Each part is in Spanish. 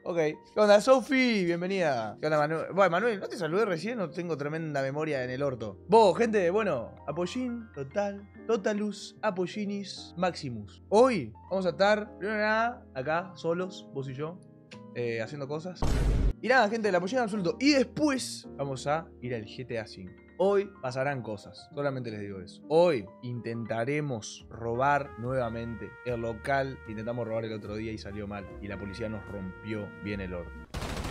Ok. ¿Qué onda, Sofi? Bienvenida. ¿Qué onda, Manuel? Bueno, Manuel, ¿no te saludé recién o tengo tremenda memoria en el orto? Vos, gente, bueno, Apollín, Total, Totalus, Apollinis, Maximus. Hoy vamos a estar, primero que nada, acá, solos, vos y yo, haciendo cosas. Y nada, gente, la Apollín absoluto. Y después vamos a ir al GTA V. Hoy pasarán cosas, solamente les digo eso. Hoy intentaremos robar nuevamente el local que intentamos robar el otro día y salió mal. Y la policía nos rompió bien el orto.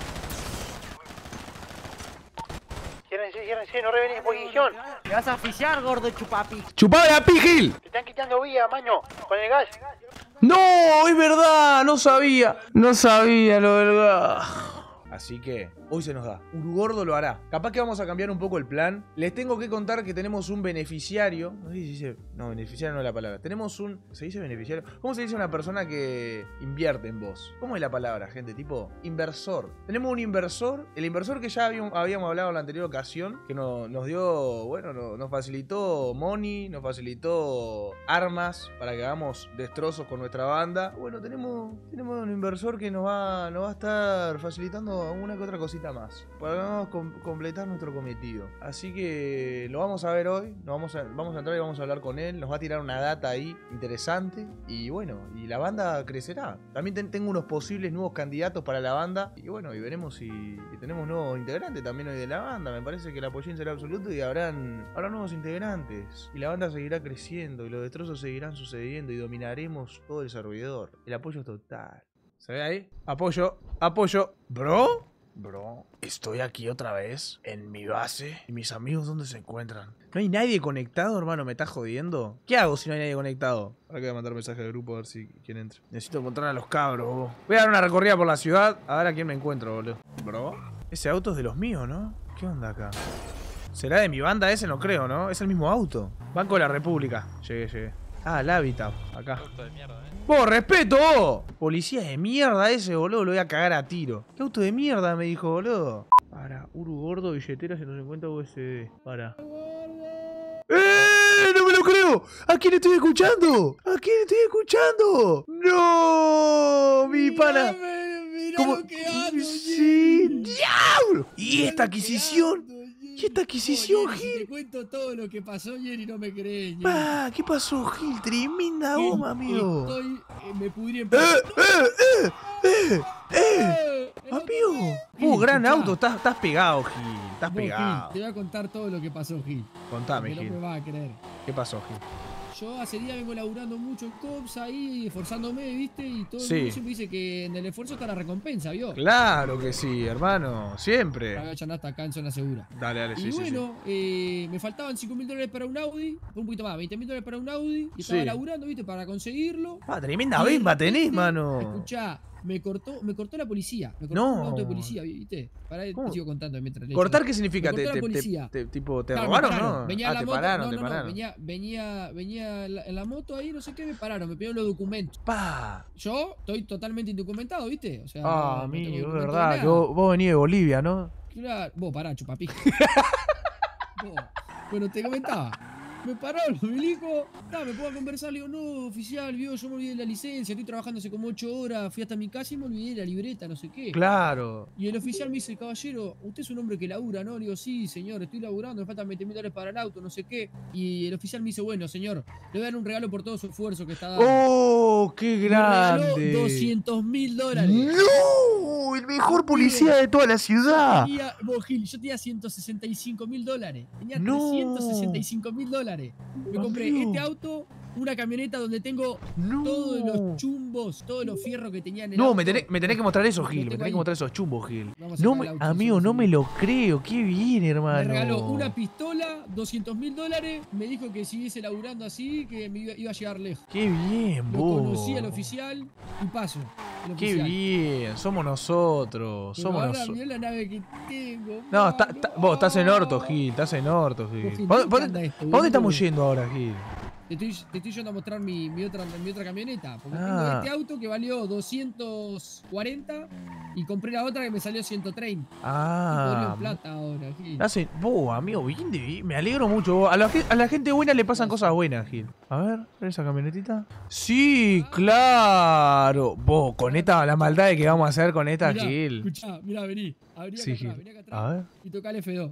Ciérrense, no revenís posición. Te vas a oficiar, gordo chupapi. ¡Chupame la pigil! Te están quitando vía, maño, con el gas. ¡No! ¡Es verdad! No sabía. No sabía lo del gas. Así que hoy se nos da. Urugordo lo hará. Capaz que vamos a cambiar un poco el plan. Les tengo que contar que tenemos un beneficiario. No sé si dice. No, beneficiario no es la palabra. Tenemos un. ¿Se dice beneficiario? ¿Cómo se dice una persona que invierte en vos? ¿Cómo es la palabra, gente? Tipo, inversor. Tenemos un inversor. El inversor que ya habíamos hablado en la anterior ocasión. Que nos dio. Bueno, nos facilitó money. Nos facilitó armas para que hagamos destrozos con nuestra banda. Bueno, tenemos un inversor que nos va a estar facilitando una que otra cosita más para completar nuestro cometido. Así que lo vamos a ver hoy. Vamos a entrar y vamos a hablar con él. Nos va a tirar una data ahí interesante. Y bueno, y la banda crecerá. También tengo unos posibles nuevos candidatos para la banda. Y bueno, y veremos si tenemos nuevos integrantes también hoy de la banda. Me parece que el Apollín será absoluto y habrá nuevos integrantes. Y la banda seguirá creciendo y los destrozos seguirán sucediendo y dominaremos todo el servidor. El apoyo es total. ¿Se ve ahí? Apoyo. Bro, estoy aquí otra vez, en mi base. ¿Y mis amigos dónde se encuentran? ¿No hay nadie conectado, hermano? ¿Me estás jodiendo? ¿Qué hago si no hay nadie conectado? Ahora que voy a mandar mensaje al grupo a ver si quién entra. Necesito encontrar a los cabros, bro. Voy a dar una recorrida por la ciudad a ver a quién me encuentro, boludo. Bro, ese auto es de los míos, ¿no? ¿Qué onda acá? ¿Será de mi banda ese? No creo, ¿no? Es el mismo auto. Banco de la República. Llegué. Ah, el Habitat, acá. Auto de mierda, ¡Vos, respeto! Policía de mierda ese, boludo. Lo voy a cagar a tiro. ¿Qué auto de mierda? Me dijo, boludo. Para, Urugordo, billetera, 150 USB. Para. ¡No me lo creo! ¿A quién estoy escuchando? ¿A quién estoy escuchando? ¡No! Mi pana. ¿Cómo? Sí, diablo. ¿Y esta adquisición? ¿Qué esta adquisición, Gil? Te cuento todo lo que pasó ayer y no me crees. ¿Qué pasó, Gil? Tremenda goma, amigo. Me pudrí en Amigo. Gran auto. Estás pegado, Gil. Estás pegado. Gil, te voy a contar todo lo que pasó, Gil. Contame, Gil. No me vas a creer. ¿Qué pasó, Gil? Yo hace días vengo laburando mucho en Cops ahí, esforzándome, ¿viste? Y todo el Sí. mundo siempre dice que en el esfuerzo está la recompensa, ¿vio? Claro que sí, hermano. Siempre. Acá ya andás acá en zona segura. Dale, Y sí, bueno, me faltaban $5.000 para un Audi, un poquito más, $20.000 para un Audi, y estaba Sí. laburando, ¿viste? Para conseguirlo. Tremenda bimba tenés, mano. Escuchá, me cortó la policía. Me cortó No. un auto de policía, ¿viste? Pará, te ¿Cómo? sigo contando mientras le ¿Cortar echo. qué significa? Me cortó la policía. Tipo, ¿te Claro, robaron, me pararon. no? Venía en la te moto, pararon, no, te pararon. venía en la moto ahí, no sé qué, me pararon, me pidieron los documentos. Pa. Yo estoy totalmente indocumentado, ¿viste? O sea, no tengo Amigo, es documento de verdad. nada. Que vos venís de Bolivia, ¿no? Claro, vos pará, chupapi. Bueno, te comentaba. Me pararon los milicos, me puedo conversar, le digo, no, oficial, vio, yo me olvidé de la licencia, estoy trabajando hace como 8 horas, fui hasta mi casa y me olvidé de la libreta, no sé qué. Claro. Y el oficial me dice, caballero, usted es un hombre que labura, ¿no? Le digo, sí, señor, estoy laburando, me faltan $20.000 para el auto, no sé qué. Y el oficial me dice, bueno, señor, le voy a dar un regalo por todo su esfuerzo que está dando. ¡Oh, qué Me regaló grande! $200.000. ¡No! El mejor policía de toda la ciudad. Vos, Gil, yo tenía $165.000. Tenía No. $365.000. Me compré Amigo. este auto, una camioneta donde tengo No. todos los chumbos, todos los fierros que tenía en el No, auto. me tenés que mostrar eso, Lo Gil. Me tengo tenés ahí. que mostrar esos chumbos, Gil. Vamos a No sacar me, el auto, amigo, sí, no sí. me lo creo. Qué bien, hermano. Me regaló una pistola, $200.000. Me dijo que siguiese laburando así, que me iba a llegar lejos. Qué bien, Lo vos. conocí al oficial y paso. el Qué oficial. bien. Somos nosotros. Pero Somos ahora nosotros. mirá la nave que tengo. No, vos estás en orto, no. Gil. Estás en orto, Gil. Gil, ¿Para ¿dónde anda esto, dónde estamos boludo? yendo ahora, Gil? te estoy yendo a mostrar mi otra camioneta. Porque tengo Ah. este auto que valió 240 y compré la otra que me salió 130. Ah. En plata ahora, Gil. Hacen, amigo, bien, me alegro mucho. A la gente buena le pasan cosas buenas, Gil. A ver, esa camionetita. Sí, claro. Con esta, la maldad de que vamos a hacer con esta, Mirá, Gil. Escuchá, mirá, vení. Abrí acá Sí, atrás, Gil. vení acá atrás A ver. y tocá el F2.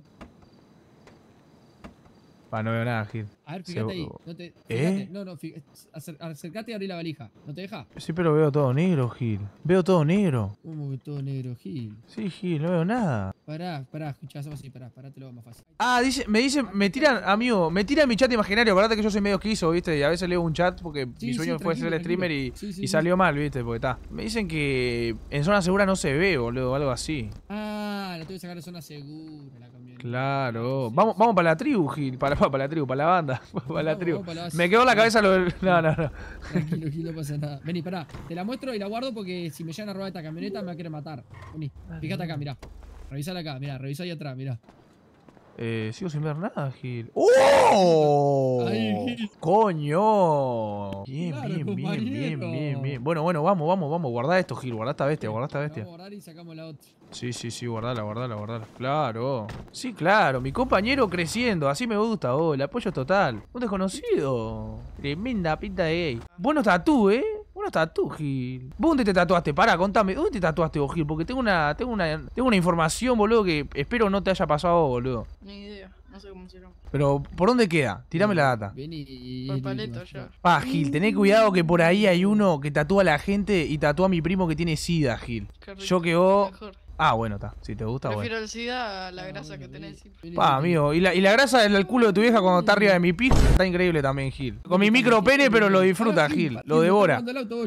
No veo nada, Gil. A ver, fíjate ahí. ¿Eh? No, acercate y abrí la valija. ¿No te deja? Sí, pero veo todo negro, Gil. Veo todo negro. ¿Cómo que todo negro, Gil? Sí, Gil, no veo nada. Pará, escuchá, hacemos así, pará, te lo hago más fácil. Ah, me tiran, amigo, me tiran mi chat imaginario. Acordate que yo soy medio quiso, ¿viste? Y a veces leo un chat porque Sí, mi sueño sí, fue ser tranquilo, streamer y, tranquilo. Sí, y salió mal, ¿viste? Porque está. Me dicen que en zona segura no se ve, boludo, algo así. Ah, la tuve que sacar de zona segura, la camioneta. Claro. Sí, Vamos sí. para la tribu, Gil. Para la tribu, para la banda. Para la Vamos, tribu. vamos para la base. Me quedó en la cabeza lo del. No. Tranquilo, Gil, no pasa nada. Vení, pará, te la muestro y la guardo porque si me llegan a robar esta camioneta me va a querer matar. Vení, fíjate acá, mirá. Revisala acá, mirá, revisá ahí atrás, mirá. Sigo sin ver nada, Gil. ¡Oh! Ahí, Gil. ¡Coño! Bien, Claro, bien. compañero. Bueno, vamos. Guardá esto, Gil. Guardá esta bestia, Vamos a guardar y sacamos la otra. Sí, guardala. Claro. Sí, claro. Mi compañero creciendo. Así me gusta, el apoyo total. Un desconocido. Tremenda pinta de gay. Buenos tatú, Buenos tatú, Gil. ¿Vos dónde te tatuaste? Pará, contame. ¿Dónde te tatuaste vos, Gil? Porque tengo una información, boludo, que espero no te haya pasado, boludo. Ni idea, no sé cómo se llama. Pero, ¿por dónde queda? Tirame la data. Vení. Por paleto ya. Gil, tené cuidado que por ahí hay uno que tatúa a la gente y tatúa a mi primo que tiene sida, Gil. Qué rico, Yo que vos... mejor. Ah, bueno, está. Si te gusta, bueno. Prefiero el SIDA a la grasa que tenés. Amigo, y la grasa del culo de tu vieja cuando está arriba de mi pija está increíble también, Gil. Con mi micro pene, pero lo disfruta, Gil. Lo devora.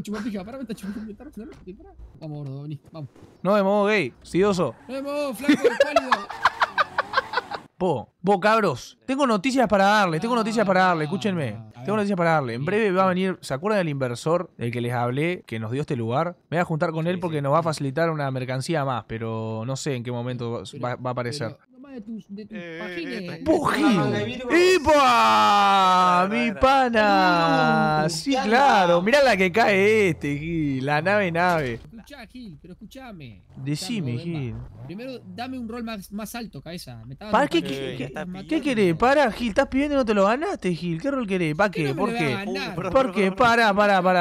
Vamos, gordo, vení, vamos. No de modo gay, sidoso. Nos vemos, flaco, pálido. Vos, cabros, tengo noticias para darle, escúchenme. Tengo noticias para darle. En breve va a venir, ¿se acuerdan del inversor del que les hablé, que nos dio este lugar? Me voy a juntar con él porque nos va a facilitar una mercancía más, pero no sé en qué momento va a aparecer. Nomás de tus pajines. ¡Vos, Gil! ¡Epa! ¡Mi pana! Sí, claro. Mirá la que cae Gil. La nave. Escuchá, Gil, pero escuchame. Decime, Escuchame, Gil. Primero, dame un rol más alto, cabeza. Me estaba ¿Para qué, matando. qué querés? Pará, Gil, estás pidiendo y no te lo ganaste, Gil. ¿Qué rol querés? ¿Para qué? ¿Por qué? ¿Por qué? Pará.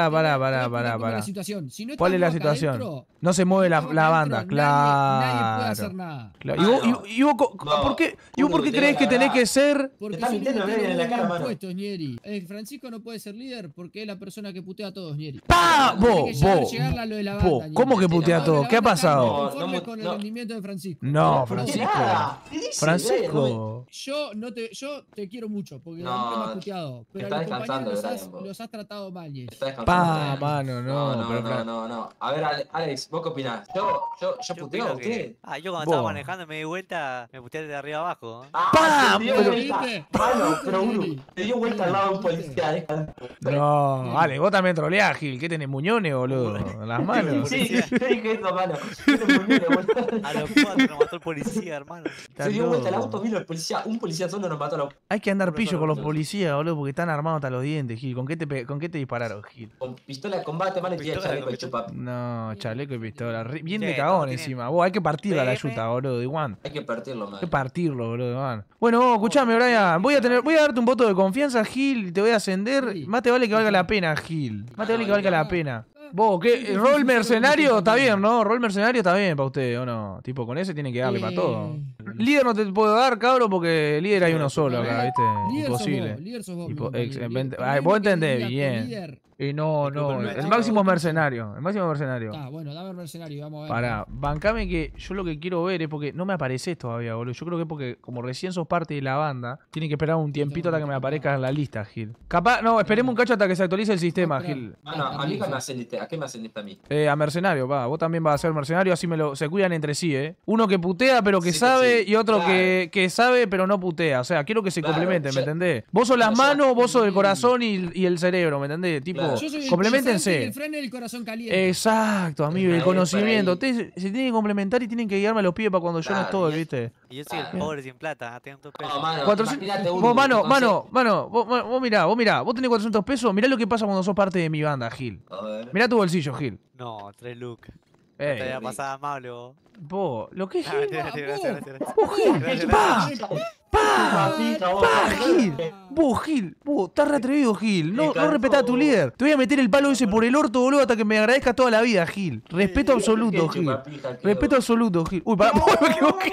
La situación. Si no ¿Cuál es la estamos acá situación? adentro, No se mueve la banda, Nadie puede hacer claro. nada. ¿Y vos por qué crees que tenés que ser? Porque Te estás si mintiendo, no Neri, en la cara, mano. puestos, Nieri. Francisco no puede ser líder porque es la persona que putea a todos, Nieri. ¡Pa! Llegarle a lo de la banda, Nieri. ¿Cómo que putea a todos? ¿Qué ha pasado? No, conforme No, con el no. rendimiento de Francisco. No, ¿Por qué Francisco. nada? ¿Qué dice? Francisco. Yo te quiero mucho porque No, hombre me has puteado. Pero a está los descansando, compañeros Brian, vos. los has tratado mal, Nieri. Está descansando, Pa, Brian. mano, no. No. A ver, Alex, ¿vos qué opinás? ¿Yo puteo opino a usted? yo cuando Vos. estaba manejando me di vuelta, me puteé de arriba abajo. Pa, te dio pero- vuelta. ¿Viste? Mano, pero ¿Viste, uno, Neri? te dio vuelta al lado de un policía. No, Ale, vos también troleás, Gil. ¿Qué tenés, muñones, boludo? En las manos. Sí, yo dije eso, mano. Tiene muy bien, boludo. A los 4 nos mató el policía, hermano. Está Se dio vuelta al loco. auto, vino el policía. Un policía solo nos mató a la Hay que andar pillo con los policías, boludo, porque están armados hasta los dientes, Gil. ¿Con qué te dispararon, Gil? con pistola de combate, mano, y tiene Pistola de chaleco de chupa. No, chaleco y pistola. Bien Che, de cagón todos tienen encima. Vos, hay que partirla la PM. yuta, boludo, igual. Hay que partirlo, Hay man. que partirlo, boludo, man. Bueno, vos, escuchame, Brian. Voy a darte un voto de confianza, Gil, y te voy a ascender. Sí. Más te vale que valga la pena, Gil. Más te vale que valga la pena. Vos, ¿qué? ¿Rol mercenario? Está bien, ¿no? Rol mercenario está bien para usted, ¿o no? Tipo, con ese tiene que darle para todo. Líder no te puedo dar, cabro, porque líder hay uno solo acá, ¿viste? Imposible. Líder sos vos, mi Tipo, compañero. vos Primero que entendés diga tu bien. líder. Y no, Disculpenme, el chico. máximo mercenario. El máximo mercenario. Bueno, dame el mercenario, vamos a ver. Pará, bancame que yo lo que quiero ver es porque no me apareces todavía, boludo. Yo creo que es porque como recién sos parte de la banda, tiene que esperar un tiempito hasta que me aparezca en la lista, Gil. Capaz, no, esperemos un cacho hasta que se actualice el sistema, Gil. Mano, a mí ¿a qué me ascendiste a mí? A mercenario, va. Vos también vas a ser mercenario, así se cuidan entre sí, ¿eh? Uno que putea pero que Sí, sabe sí, y otro claro. que sabe pero no putea. O sea, quiero que se Claro, complementen, ¿me yo- entendés? Vos sos las Claro, manos, vos sos el corazón y el cerebro, ¿me entendés? Tipo, viejo. Yo soy el Compleméntense. Frank y el Fran es el corazón caliente. Exacto, amigo, el Ahí, conocimiento. por ahí. Ustedes se tienen que complementar y tienen que guiarme a los pies para cuando yo no Claro, estoy, y es- ¿viste? Y yo soy el Claro. pobre sin plata, tengo 2 pesos. No, mano, 400. imagínate Vos, Uru, mano, entonces- vos mirá, vos tenés 400 pesos, mirá lo que pasa cuando sos parte de mi banda, Gil. A ver. Mirá tu bolsillo, Gil. No, 3 lucas. No te Ey, había pasado amable vos. vos, lo que es Ah, Gil. gracias. Vos, Gil, pa, Papita, vos, pa, papita. Gil. Vos, estás re atrevido, Gil. No respetás a tu líder. Te voy a meter el palo ese por el orto, boludo, hasta que me agradezcas toda la vida, Gil. Respeto absoluto, Qué Gil. chupapija que Respeto vos. absoluto, Gil. Uy, pará, me equivoqué.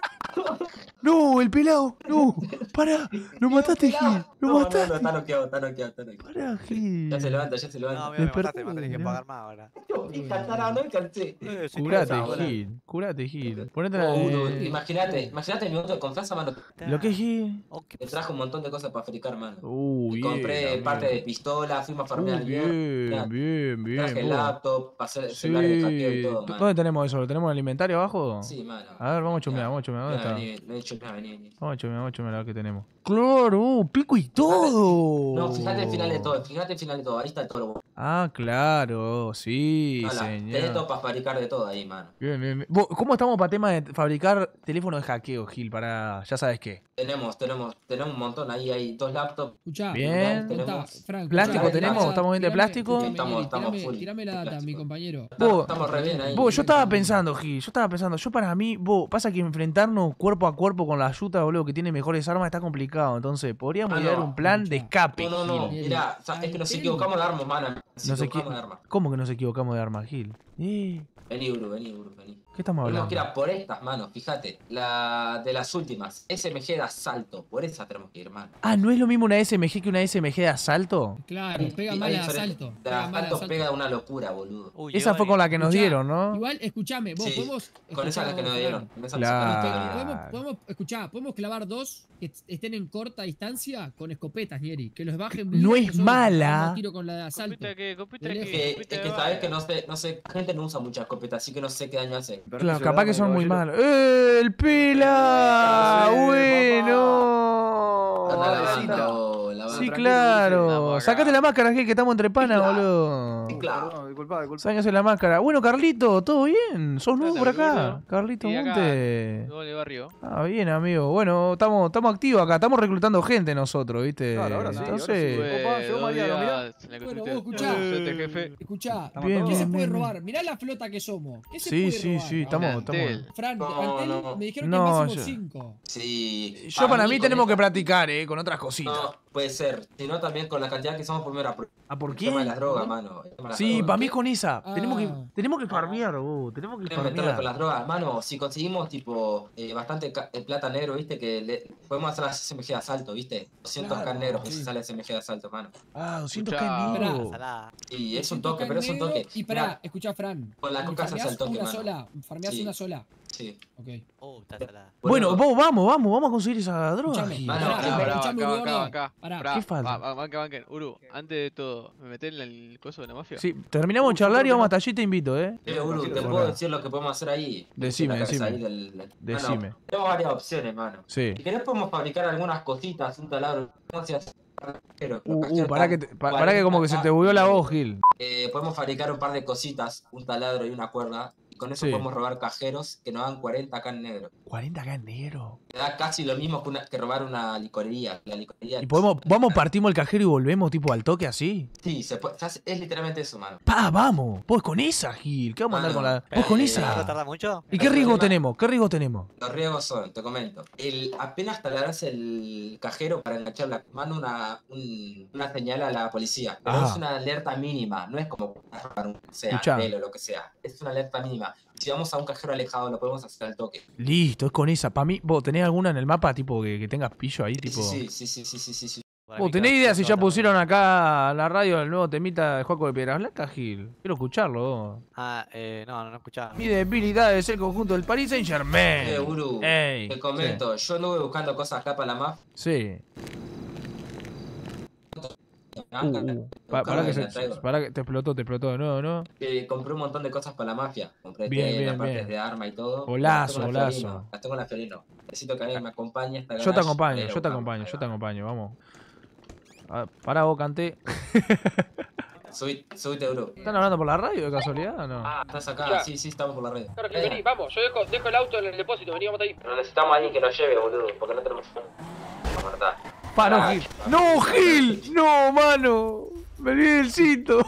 No, el pelado. No, pará. Lo mataste, Gil. Lo No, mataste. está noqueado. Pará, Gil. Ya se levanta. No, Me me mataste, me tenés que perdí, pagar más ahora. Hija, tarado, no me cansé. Soy Curate, cansado, Gil. Gil. Ponete la Uru, de... imagínate el minuto de confianza, mano. Lo que es Gil. Oh, ¿qué Te pasó? trajo un montón de cosas para fabricar, mano. Bien, Y compré amigo. parte de pistola, fuimos a farmear Bien, bien, Traje bien. el vos. laptop, pasé el Sí. celular de hackeo y todo, mano. ¿Dónde tenemos eso? ¿Lo tenemos en el inventario abajo? Sí, mano. A ver, vamos a chumear, ¿dónde No, está? no he dicho nada, vení. Vamos a chumear a ver qué tenemos. ¡Claro! ¡Pico y todo! No, fíjate el final de todo, ahí está todo lo bueno. Ah, claro, sí, Tenés todo señor. para fabricar de todo ahí, mano. Bien, bien, bien. Vos, ¿cómo estamos para tema de fabricar teléfono de hackeo, Gil? Para, ya sabes qué. Tenemos un montón, ahí hay 2 laptops. Escuchá, Bien. Tenemos- Frank, ¿Plástico escuchá, tenemos? tirame- ¿Estamos bien de tirame- plástico? tirame, Estamos Neri, full. tirame la data, Plástico. mi compañero. Vos- Estamos re bien ahí. Vos, yo estaba pensando, Gil, yo para mí, vos, pasa que enfrentarnos cuerpo a cuerpo con la Yuta, boludo, que tiene mejores armas, está complicado. Entonces, podríamos Ah, idear no. un plan de escape, No, Gil. mirá, es que nos equivocamos de armas, mano. Nos No sé equivocamos de armas. ¿Cómo que nos equivocamos de armas, Gil? Vení, Uru. ¿Qué estamos Tenemos hablando? que ir a por estas, mano, fíjate. La de las últimas. SMG de asalto. Por esa tenemos que ir, mano. Ah, ¿no es lo mismo una SMG que una SMG de asalto? Claro, pega Hay mal de diferente. asalto. La de Pega mal de asalto asalto. pega una locura, boludo. Uy, Esa fue Giovanni, con la que nos Escuchá, dieron, ¿no? Igual, escuchame, vos Sí, podemos. Con esa es la que nos dieron. Con esa nos Claro. sacaron. Podemos clavar 2 que estén en corta distancia con escopetas, Nieri. Que los bajen No bien, es nosotros mala. damos tiro con la de asalto. Copita que, copita Es que, Es copita que de sabes bala. que no sé, la gente no usa mucha escopeta, así que no sé qué daño hace. Claro, capaz que son muy malos. ¡El pila! ¡Bueno! Anda la Pobrecita. banda, oh, la banda. Sí, tranquilo, claro. Vamos acá. Sacate la máscara, Gil, que estamos entre panas, Sí, claro. boludo. Sí, claro. Perdón, disculpa. Sáquense la máscara. Bueno, Carlito, ¿todo bien? ¿Sos nuevo por acá? seguro. Carlito Sí, acá. Monte. Doble barrio. Ah, bien, amigo. Bueno, estamos activos acá. Estamos reclutando gente nosotros, ¿viste? Claro, ahora sí, ahora Entonces, sí. Opa, llegó Mariano, mirá. Bueno, vos escuchá. jefe. Escuchá, Estamos Bien, todos. ¿qué se bien, puede bien. robar? Mirá la flota que somos. ¿Qué se sí, puede sí, robar? sí. Estamos. Plantel. Fran, No, plantel, no. me dijeron No, que máximo yo- 5. Sí. Yo para mí con tenemos que esta- practicar, con otras cositas. No, puede ser. Sino también con la cantidad que somos primero. ¿Ah, por El qué? tema de las drogas, mano. El tema de las Sí, drogas. para mí es con esa. Ah. Tenemos que farmear, vos. Tenemos que Quieren meterle con farmear. las drogas, mano. Si conseguimos tipo bastante plata negro, viste, podemos hacer las SMG de asalto, viste. 200k Claro, negros que sí. se sale SMG de asalto, mano. Ah, 200 Escuchá. negro. Salada. Y es un toque, pero es un toque. Y pará, Mirá, escuchá, Fran. Con la ¿y coca se hace farmeás el toque, una mano. sola? ¿Farmeás Sí. una sola? sí. Ok. Está salada. Bueno, vos, vamos a conseguir esa droga, Escuchame, Gil. Mano, pará, pará, pará, Pará, escuchame, acá, gordo. acá. Pará. Pará, ¿Qué falta? banquen. Uru, antes de todo, ¿me metés en el coso de la mafia? Sí, terminamos de charlar y vamos hasta allí, te invito, Uru, te Tranquilo, puedo acá. decir lo que podemos hacer ahí. Decime, En la cabeza decime. ahí Decime. Mano, tenemos varias opciones, mano. Sí. Si querés podemos fabricar algunas cositas, un taladro. No seas cajero, los cajeros Pará que, están pará que como que se te 40K. bugueó la voz, Gil. Podemos fabricar un par de cositas, un taladro y una cuerda. Y con eso Sí. podemos robar cajeros que nos dan 40k en negro. 40k en negro. Te da casi lo mismo que robar una licorería. La licorería ¿Y vamos, partimos el cajero y volvemos tipo al toque así? Sí, es literalmente eso, mano. Vamos. Vos con esa, Gil. ¿Qué vamos a andar con la...? Vos con ¿No esa. tarda mucho? ¿Y qué riesgo tenemos? ¿Qué riesgo tenemos? Los riesgos son, te comento. Apenas taladras el cajero para enganchar la mano una señal a la policía. Pero Ajá. es una alerta mínima, no es como robar un Escuchá. pelo o lo que sea. Es una alerta mínima. Si vamos a un cajero alejado, lo podemos hacer al toque. Listo, es con esa. Para mí, vos tenés alguna en el mapa tipo que tengas pillo ahí, Sí, tipo... sí. Para ¿Vos mí tenés que idea va a si ser ya otra. pusieron acá en la radio el nuevo temita de Juaco de Piedras Blancas, Gil? Quiero escucharlo, vos. Ah, no escuchaba. Mi debilidad es el conjunto del Paris Saint Germain. Uru, Ey, te comento, yo anduve buscando cosas acá para la mafia. Sí. Pará que te explotó de nuevo, ¿no? Compré un montón de cosas para la mafia. Compré Bien, bien, partes bien. de arma y todo. Golazo, Las tengo en la golazo. Fiorino, Las tengo en la Fiorino. Necesito que alguien me acompañe hasta Yo te acompaño, vamos. Pará vos, canté. Subite, bro. ¿Están hablando por la radio de casualidad o no? Ah, estás acá. Ya. Sí, estamos por la red. Claro que vení, vamos. Yo dejo el auto en el depósito. Vení, vamos ahí. Pero necesitamos a alguien que nos lleve, boludo, porque no tenemos... Vamos, está. Pa, no, Gil. ¡No, Gil! ¡No, mano! Me olvidé el cinto.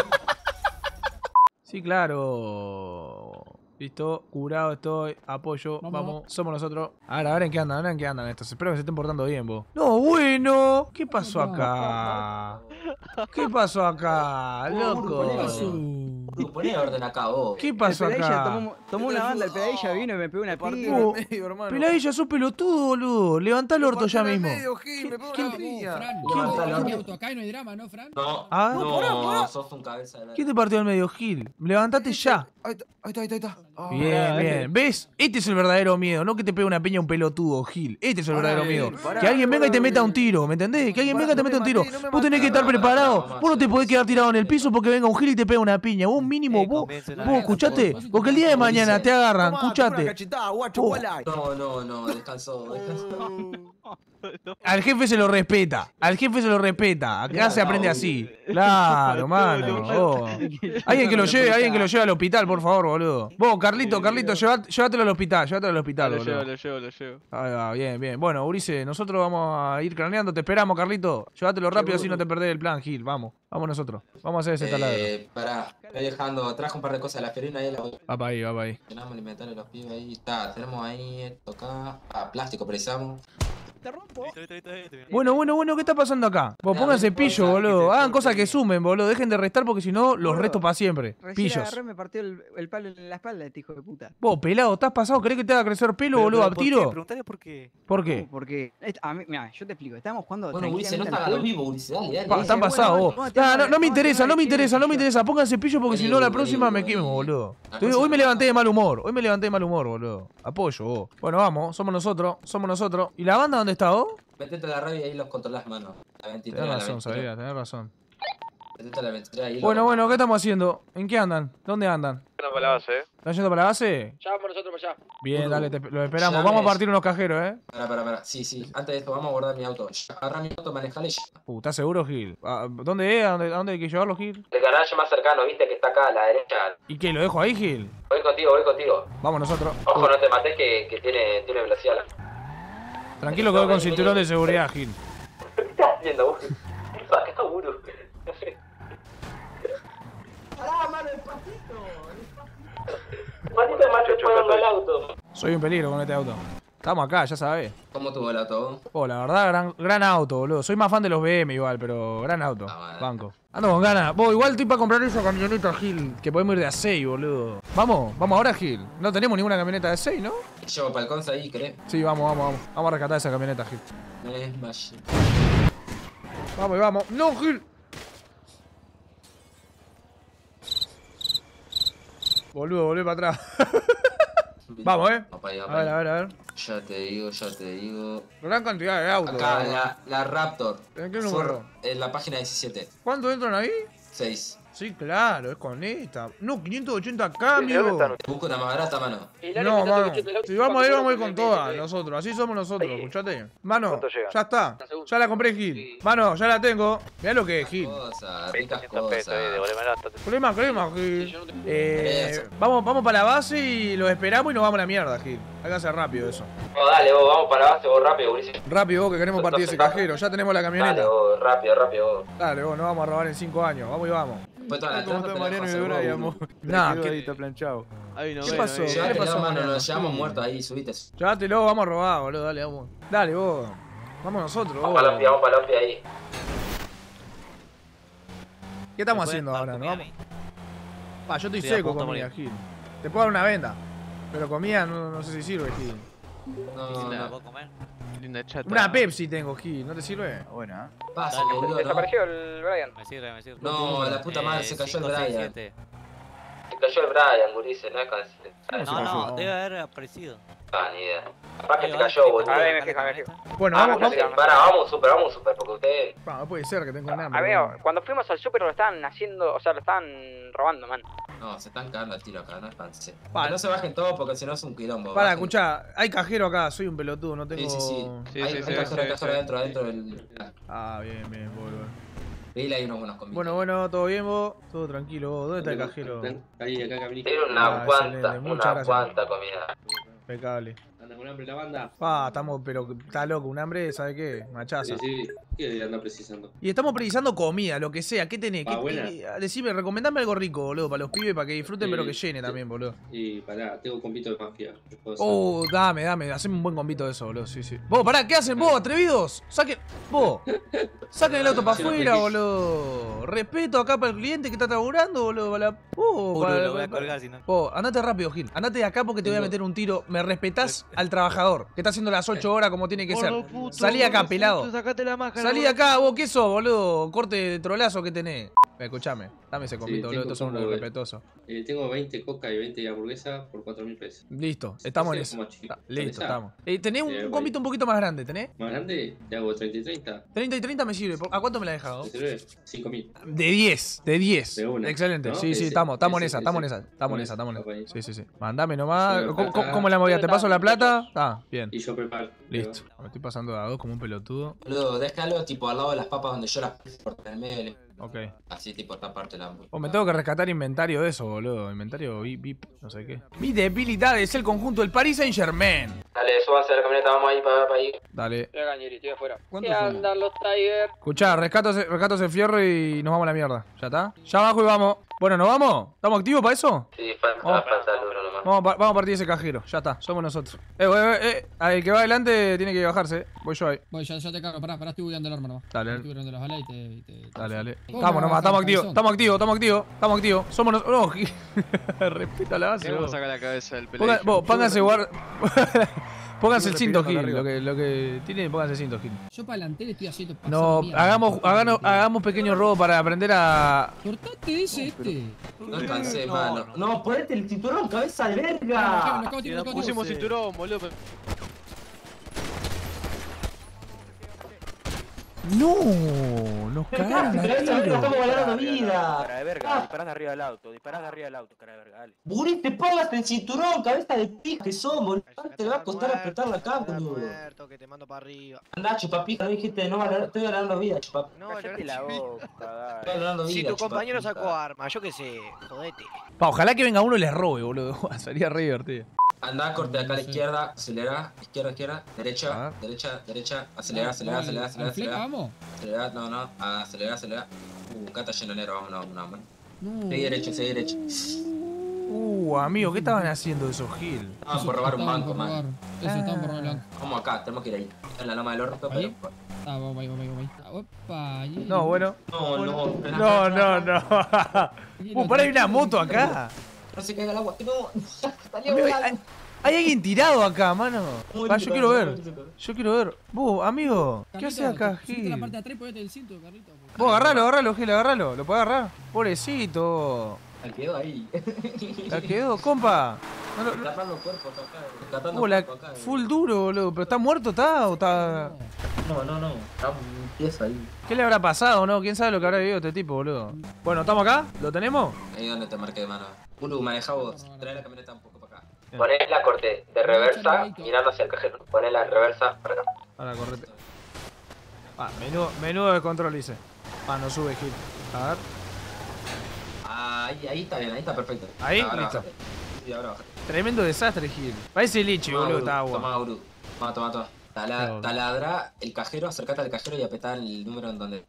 Sí, claro. Listo, curado estoy, apoyo, vamos, somos nosotros. A ver en qué andan estos. Espero que se estén portando bien, vos. No, bueno. ¿Qué pasó acá? ¿Qué pasó acá, loco? ¿Qué pasó? Poné orden acá, vos. ¿Qué pasó acá? Tomó una banda, el Peladilla vino y me pegó una piña. Oh, Peladilla, sos pelotudo, boludo. Levantá el orto ya mismo. Fran, Levantalo. ¿quién te auto acá y no hay drama, no, Fran? No, Ah. no, sos un cabeza de la... ¿Quién te partió al medio, Gil? Levántate ya. Ahí está. Bien, bien. ¿Ves? Este es el verdadero miedo, no que te pegue una peña un pelotudo, Gil. Este es el verdadero miedo. Que alguien venga y te meta un tiro, ¿me entendés? Que alguien venga y te meta un tiro. Vos tenés que estar preparado. Vos no te podés quedar tirado en el piso porque venga un Gil y te pega una piña. Vos mínimo, vos escuchate. Porque el día de mañana te agarran, escuchate. No, descansó. Al jefe se lo respeta. Acá se aprende así. Claro, mano. Oh. Alguien que lo lleve al hospital, por favor, boludo. Vos, Carlito, llévatelo al hospital, Lo boludo. llevo. Ahí va, bien. Bueno, Ulises, nosotros vamos a ir craneando. Te esperamos, Carlito. Llévatelo rápido así no te perdés el plan, Gil. Vamos nosotros. Vamos a hacer ese taladro. Pará, estoy dejando, traje un par de cosas de la ferina ahí. Va para ahí. Tenemos el inventario de los pibes ahí. Está, tenemos ahí esto acá. Ah, plástico precisamos. Te rompo. Bueno, ¿qué está pasando acá? Vos pónganse pillo, boludo. Hagan cosas que sumen, boludo. Dejen de restar porque si no, los resto para siempre. Pillos. Me partió el palo en la espalda, este hijo de puta. Vos, pelado, ¿estás pasado? ¿Querés que te haga crecer pelo, boludo, a tiro? Preguntale por qué. ¿Por qué? Porque, mira, yo te explico. Estábamos jugando. Bueno, Ulises, no está a lo vivo, Ulises. Dale. Están pasados vos. No me interesa. Pónganse pillo porque si no, la próxima me quemo, boludo. Hoy me levanté de mal humor, boludo. Apoyo, vos. Bueno, vamos, somos nosotros. ¿Y la banda dónde está vos? Metete a la radio y ahí los controlás, mano. La 23, Tenés la razón, 23. Sabía, tenés razón. Metete a la 23 ahí. Bueno, ¿qué estamos haciendo? ¿En qué andan? ¿Dónde andan? Para la base, ¿Están yendo para la base? Ya vamos nosotros para allá. Bien, dale, lo esperamos. Ya Vamos a ves. partir unos cajeros, Pará. Sí. Antes de esto, vamos a guardar mi auto. Agarrá mi auto, manejale ya. ¿Estás seguro, Gil? ¿Dónde es? ¿A dónde hay que llevarlo, Gil? El garaje más cercano, viste, que está acá a la derecha. ¿Y qué? ¿Lo dejo ahí, Gil? Voy contigo. Vamos nosotros. Ojo, no te mates que tiene velocidad. Tranquilo que voy con cinturón de seguridad, Gil. ¿Qué estás haciendo, vos? Acá, boludo. Pará, mano, el patito. El patito macho jugando al auto. Soy un peligro con este auto. Estamos acá, ya sabés. ¿Cómo tuvo el auto? Oh, la verdad, gran auto, boludo. Soy más fan de los BM igual, pero gran auto. bueno. Banco. Ando con ganas. Vos, igual estoy para comprar esa camioneta, Gil. Que podemos ir de a 6, boludo. Vamos ahora, Gil. No tenemos ninguna camioneta de 6, ¿no? Llevo para el Conza ahí, ¿querés? Sí, vamos. Vamos a rescatar esa camioneta, Gil. Es más. Vamos. ¡No, Gil! Boludo, volvé para atrás. Vamos, Papá, A ver. Ya te digo. Gran cantidad de autos. Acá, la Raptor. ¿En qué número? En la página 17. ¿Cuántos entran ahí? 6. Sí, claro, es con esta. No, 580 cambios. Te busco una más barata, mano. No, mano. Si vamos a ir con todas nosotros. Así somos nosotros, escuchate. Mano, ya está. Ya la compré, Gil. Mano, ya la tengo. Mirá lo que es, Gil. Ricas cosas. Crema, Gil. Vamos para la base y lo esperamos y nos vamos a la mierda, Gil. Hay que hacer rápido eso. No, dale, vos, vamos para la base, vos, rápido, Ulises. Rápido, vos, que queremos partir ese cajero. Ya tenemos la camioneta. Dale, vos, rápido, vos. Dale, vos, nos vamos a robar en 5 años. Vamos y vamos. Después toda la trampa te la dejo hacer vos, boludo. Nah, ¿qué Ahí no ¿Qué pasó? ¿Qué Llévatelo, pasó, mano, mano? nos llevamos muertos ahí, subite. Llévatelo, vamos a robar, boludo. Dale, vamos. Dale, vos. Vamos nosotros, Vamos vos. para la OPI ahí. ¿Qué estamos haciendo ahora, no? Yo estoy seco con comida, Gil. Te puedo dar una venda. Pero comida no sé si sirve, Gil. No, ¿Puedo comer? Linda chata. Una Pepsi tengo, Gil. ¿No te sirve? Buena. pasa, Dale, boludo, no. Desapareció el Brian. Me sirve. No, la puta madre, se cayó el 5, 6, Brian. 7. Se cayó el Brian, Gurice, no es cansado. No, debe haber aparecido. Ah, ni idea. Capaz que se cayó, boludo. A ver, me fijo. Bueno, Ah, vamos. vamos super, porque ustedes... No puede ser que tengo un hambre. Amigo, cuando fuimos al súper lo estaban haciendo, o sea, lo estaban robando, man. No, se están cagando al tiro acá, no espanse. Vale. Que no se bajen todos porque si no es un quilombo. Para, bajen. escuchá, hay cajero acá, soy un pelotudo, no tengo. Sí. Sí, Hay sí, cajero sí. adentro del... Ah, bien, boludo. Pedile ahí unos buenos convites. Bueno, todo bien vos. Todo tranquilo vos. ¿Dónde está el cajero? Ahí, acá, Camilo. Tiene Ah, excelente, muchas gracias. cuanta comida. Impecable. Anda con hambre la banda. Estamos, pero está loco, un hambre, ¿sabe qué? Machaza. Sí. ¿Qué anda precisando? Y estamos precisando comida, lo que sea. ¿Qué tenés? Buena. Decime, recomendame algo rico, boludo, para los pibes, para que disfruten, pero que llene también, boludo. Y pará, tengo un compito de mafia. Dame, haceme un buen convito de eso, boludo, sí. Vos, pará, ¿qué hacen vos, atrevidos? Saquen el auto para afuera, boludo. Respeto acá para el cliente que está trabajando, boludo. Lo voy a colgar si no. Andate rápido, Gil. Andate de acá porque te voy a meter un tiro. Me respetás al trabajador, que está haciendo las 8 horas como tiene que ser. Salí acá, pelado. Sacate la máscara. Salí de acá, vos, ¿qué sos, boludo? Corte de trolazo que tenés. Escuchame, dame ese convito, boludo. Estos son unos respetuosos. Tengo 20 coca y 20 hamburguesas por 4.000 pesos. Listo, estamos en eso. Listo, estamos. ¿Tenés un convito un poquito más grande? ¿Tenés? ¿Más grande? Te hago 30 y 30. 30 y 30 me sirve. ¿A cuánto me la has dejado? 5.000. De 10, de 10. De una, Excelente. ¿no? Sí, estamos en esa, estamos en esa. Sí. Mandame nomás. Sí, ¿Cómo la movía? ¿Te paso la plata? Bien. Y yo preparo. Listo. Me estoy pasando a 2 como un pelotudo. Boludo, déjalo tipo al lado de las papas donde yo las puse por el medio. Ok. Así tipo esta parte de la Me tengo que rescatar inventario de eso, boludo. Inventario VIP, no sé qué. Mi debilidad es el conjunto del Paris Saint Germain. Dale, súbanse a la camioneta, vamos ahí para ir. Dale. Estoy afuera. ¿Cuántos ¿Qué somos? andan los Tiger? Escuchá, rescato ese fierro y nos vamos a la mierda. ¿Ya está? Ya abajo y vamos. Bueno, ¿nos vamos? ¿Estamos activos para eso? Sí, falta el duro nomás. Vamos a partir ese cajero. Ya está, somos nosotros. El que va adelante tiene que bajarse. Voy yo ahí. Voy, ya te cargo, pará, estoy bugueando el arma nomás. Dale. Estoy bugueando las balas y te... Dale. ¿Cómo Estamos me nomás, bajan, estamos activos. Somos nosotros. No, respeta la base. Tenemos vos. que sacar la cabeza del pelado. Pónganse Pónganse el cinto, Gil. Lo que tienen, pónganse el cinto, Gil. Yo para adelante le estoy haciendo pasar No, mierda. hagamos pequeño robo para aprender a. Cortate, dice este. No alcancé, mano. No, ponete el cinturón, cabeza de Lo verga. acabo de tirar, Pusimos cinturón, boludo. No, nos cagaron a Cabeza de verga, tiro. estamos ganando vida. Cara de verga, disparás de arriba del auto, cara de verga, dale. Buri, te pongas el cinturón, cabeza de pija que somos. Te va a costar apretarla acá, boludo. Muerto, que te mando para arriba. Andá, chupapija, dijiste, no, estoy ganando vida, chupapija. No, cállate la boca, Estoy dale. ganando vida. Si tu compañero chupapija. sacó arma, yo qué sé, jodete. Ojalá que venga uno y les robe, boludo. Sería re divertido. Andá, corte acá a la izquierda, acelera, izquierda, A derecha, ver. derecha, acelera. ¿Al fleca, vamos? Acelera, no, acelera. Acá está lleno de negro, vámonos. No. Seguí derecho. Amigo, ¿qué estaban haciendo esos Gil? Vamos por robar un Estaban banco, por robar. man. Eso, estaban por robar el banco. Vamos acá, tenemos que ir ahí. En la loma del orto, pero. ¿Ahí? Vamos ahí. Opa, y- No, bueno. No, espera, No. y- Pará, hay una moto acá. No se caiga el agua, que no. Salió Amigo, volando. hay alguien tirado acá, mano. Muy Yo lindo, quiero muy ver. lindo. Yo quiero ver. Vos, amigo, ¿qué Carlito, haces acá, subite a la Gil? parte de atrás y ponete el cinto, Carlito. Vos, agarralo, Gil, agarralo. ¿Lo podés agarrar? Pobrecito. Quedó ahí. La quedó, compa. Rescatando cuerpos acá. Rescatando La cuerpos acá. full duro, boludo. ¿Pero está muerto, está? ¿O está...? No. Está un piezo ahí. ¿Qué le habrá pasado, no? ¿Quién sabe lo que habrá vivido este tipo, boludo? Bueno, ¿estamos acá? ¿Lo tenemos? Ahí donde te marqué, mano. Maneja vos. Trae la camioneta un poco para acá. Bien. Poné la corte de reversa mirando hacia el cajero. Poné la reversa para acá. Ahora, correte. Menudo de control hice. No sube, Gil. A ver. Ahí está bien, ahí está perfecto. ¿Ahí? Ahora Listo. bájate. Sí, ahora bájate. Tremendo desastre, Gil. Parece lichi, boludo, esta agua. Toma, Uru. Toma. Taladra el cajero, acercate al cajero y apretá el número en donde.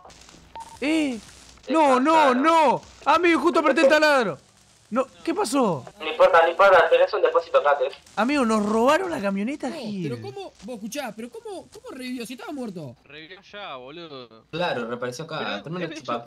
No. Amigo, justo apreté el taladro. No, ¿qué pasó? No importa, tenés un depósito acá, Amigo, nos robaron la camioneta, No, Gil. pero ¿cómo? Vos escuchá, pero ¿cómo revivió? Si estaba muerto. Revivió ya, boludo. Claro, reapareció acá. Termina de chupar.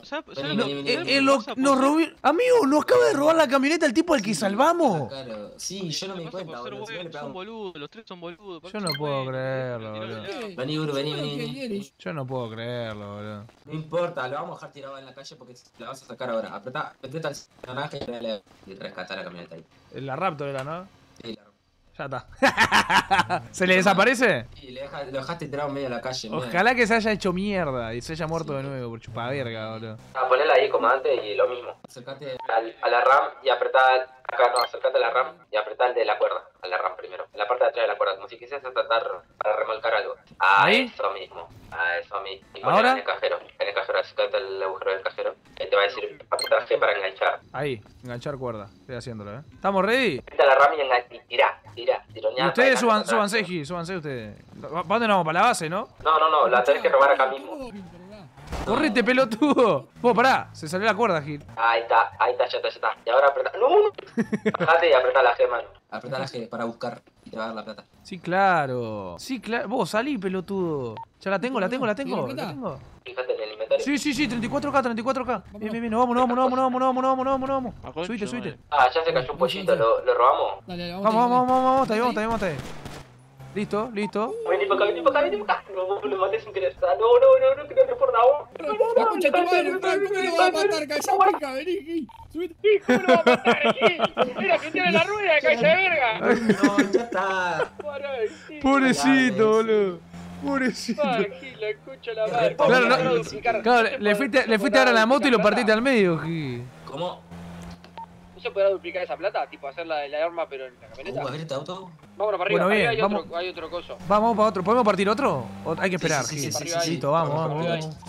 Amigo, nos acaba de robar la camioneta el tipo al que salvamos. Claro, sí, yo no me di cuenta, boludo. Si no le Son pegamos. boludos, los tres son boludos. Yo no puedo creerlo, boludo. Vení, Uru, vení. Yo no puedo creerlo, boludo. No importa, lo vamos a dejar tirado en la calle porque la vas a sacar ahora. Apretá el naranja y rescatá la camioneta ahí. La Raptor era, ¿no? Sí, Ya está. ¿Se le desaparece? Sí, lo dejaste tirado en medio de la calle. Ojalá que se haya hecho mierda y se haya muerto de nuevo por chupaverga, boludo. Ponela ahí, comandante, y lo mismo. Acércate a la RAM y apretá. Acá no, acércate a la RAM y apretá el de la cuerda. A la RAM primero. En la parte de atrás de la cuerda, como si quisieras tratar para remolcar algo. ¿Ahí? Eso mismo. A eso mismo. Y ¿Ahora? En el cajero. cajero, acércate al agujero del cajero. Ahí te va a decir apretar G para enganchar. Ahí, enganchar cuerda. Estoy haciéndolo, ¿Estamos ready? Vete a la RAM y tirá, tironeá. Y ustedes súbanse, G, súbanse ustedes. ¿Para dónde nos vamos? ¿Para la base, no? No, la tenés que robar acá mismo. ¡Correte, pelotudo! Vos, pará, se salió la cuerda, Gil. Ahí está, ya está. Y ahora apretá. ¡No! Bajate y apretá la G, mano. Apretá la G para buscar y te va a dar la plata. Sí, claro. Sí, claro. Vos, salí, pelotudo. Ya la tengo. ¿Tiene ¿La plata? tengo? Fíjate en el inventario. Sí, 34K. Bien, vamos. Subite. Ah, ya se cayó un pollito, ¿lo robamos? Dale, Vamos, está ahí. Listo. Vení para acá. No, lo maté sin querer. No, que no te por nada. La concha de tu madre, Frank, ¿cómo lo va a matar? Calla pica, vení, Gil. Subite. ¿Cómo lo va a matar, Gil? Mira que tiene la rueda de calle de verga. No, ya está. Pobrecito, boludo. Pobrecito. Gil, la escucho la madre. Claro, le fuiste ahora a la moto y lo partiste al medio, Gil. ¿Cómo? ¿No se podrá duplicar esa plata? Tipo hacer la arma pero en la camioneta. A ver este auto. Vámonos para arriba, Bueno, bien, arriba vamos. hay otro coso. Vamos para otro. ¿Podemos partir otro? ¿O hay que esperar, Sí, Gil? sí. Listo, vamos.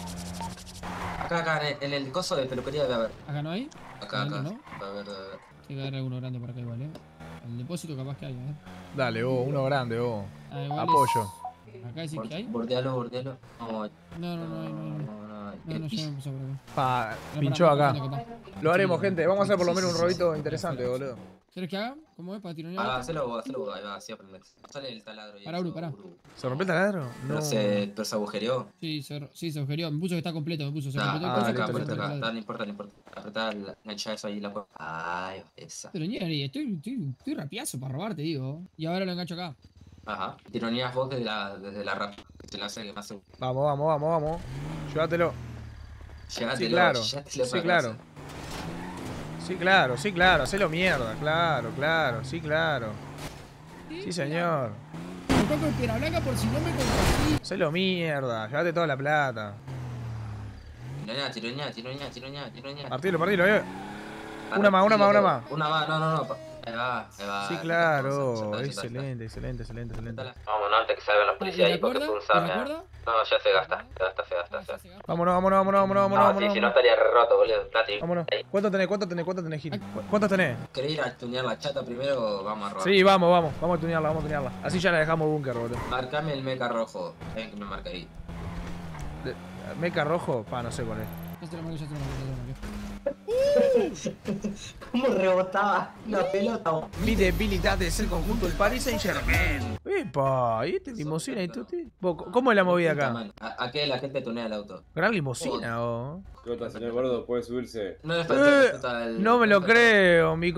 Acá, en el coso de peluquería debe haber. ¿Acá no hay? Acá. ¿No? Va a haber. Hay que agarrar alguno grande para acá igual, El depósito capaz que hay, Dale, uno grande, igual Apoyo. Acá decís que hay. Bordealo. No, No, ya me pasó por acá. Pinchó acá. Pará. Lo haremos, gente. Vamos a hacer por lo menos un robito interesante, boludo. ¿Quieres que haga? ¿Cómo es? ¿Para tironear? Hacelo vos, ahí va, así aprendes. Sale el taladro. Pará. ¿Se rompió el taladro? No. Pero se agujereó. Sí, se agujereó. Me puso que está completo, se completó el coso, Acá, pero por se acá. completó. No importa. Apretá, enganchá eso ahí la puerta. Ay, esa. Pero Nieri, estoy rapiazo para robarte, digo. Y ahora lo engancho acá. Ajá. Tironeás vos desde la rap. Que te la hace que más seguro. Vamos. Llévatelo. Llévatelo. Sí, claro. Hacelo mierda. Claro. Sí, señor. Me toco en piedra blanca por si no me contagié. Hacelo mierda. Llévate toda la plata. Tironeá. Partilo, Una más. Una más, no. Ahí va. Sí, claro. Ya está. Excelente. Vamos, no, antes que salgan los policías ahí porque fue un ¿Y SAM. la cuerda? No, ya se gasta. Vámonos. No, sí, si no estaría re roto, boludo. Date. Vámonos. Ahí. ¿Cuánto tenés, Gil? ¿Cuántos tenés? ¿Querés ir a tunear la chata primero o vamos a robar? Sí, vamos a tunearla. Así ya la dejamos búnker, boludo. Marcame el mecha rojo. Ven que me marca ahí. Meca rojo, no sé cuál es. Ya te lo marqué. ¿Cómo rebotaba la pelota? Mi debilidad es el conjunto del Paris Saint-Germain. Epa, ¿y este limusina y tú? ¿Cómo es la movida acá? ¿A qué la gente tunea el auto? ¿Gran limusina o? ¿Qué onda, señor Gordo? ¿Puede subirse? No le falta el... No me lo creo, mi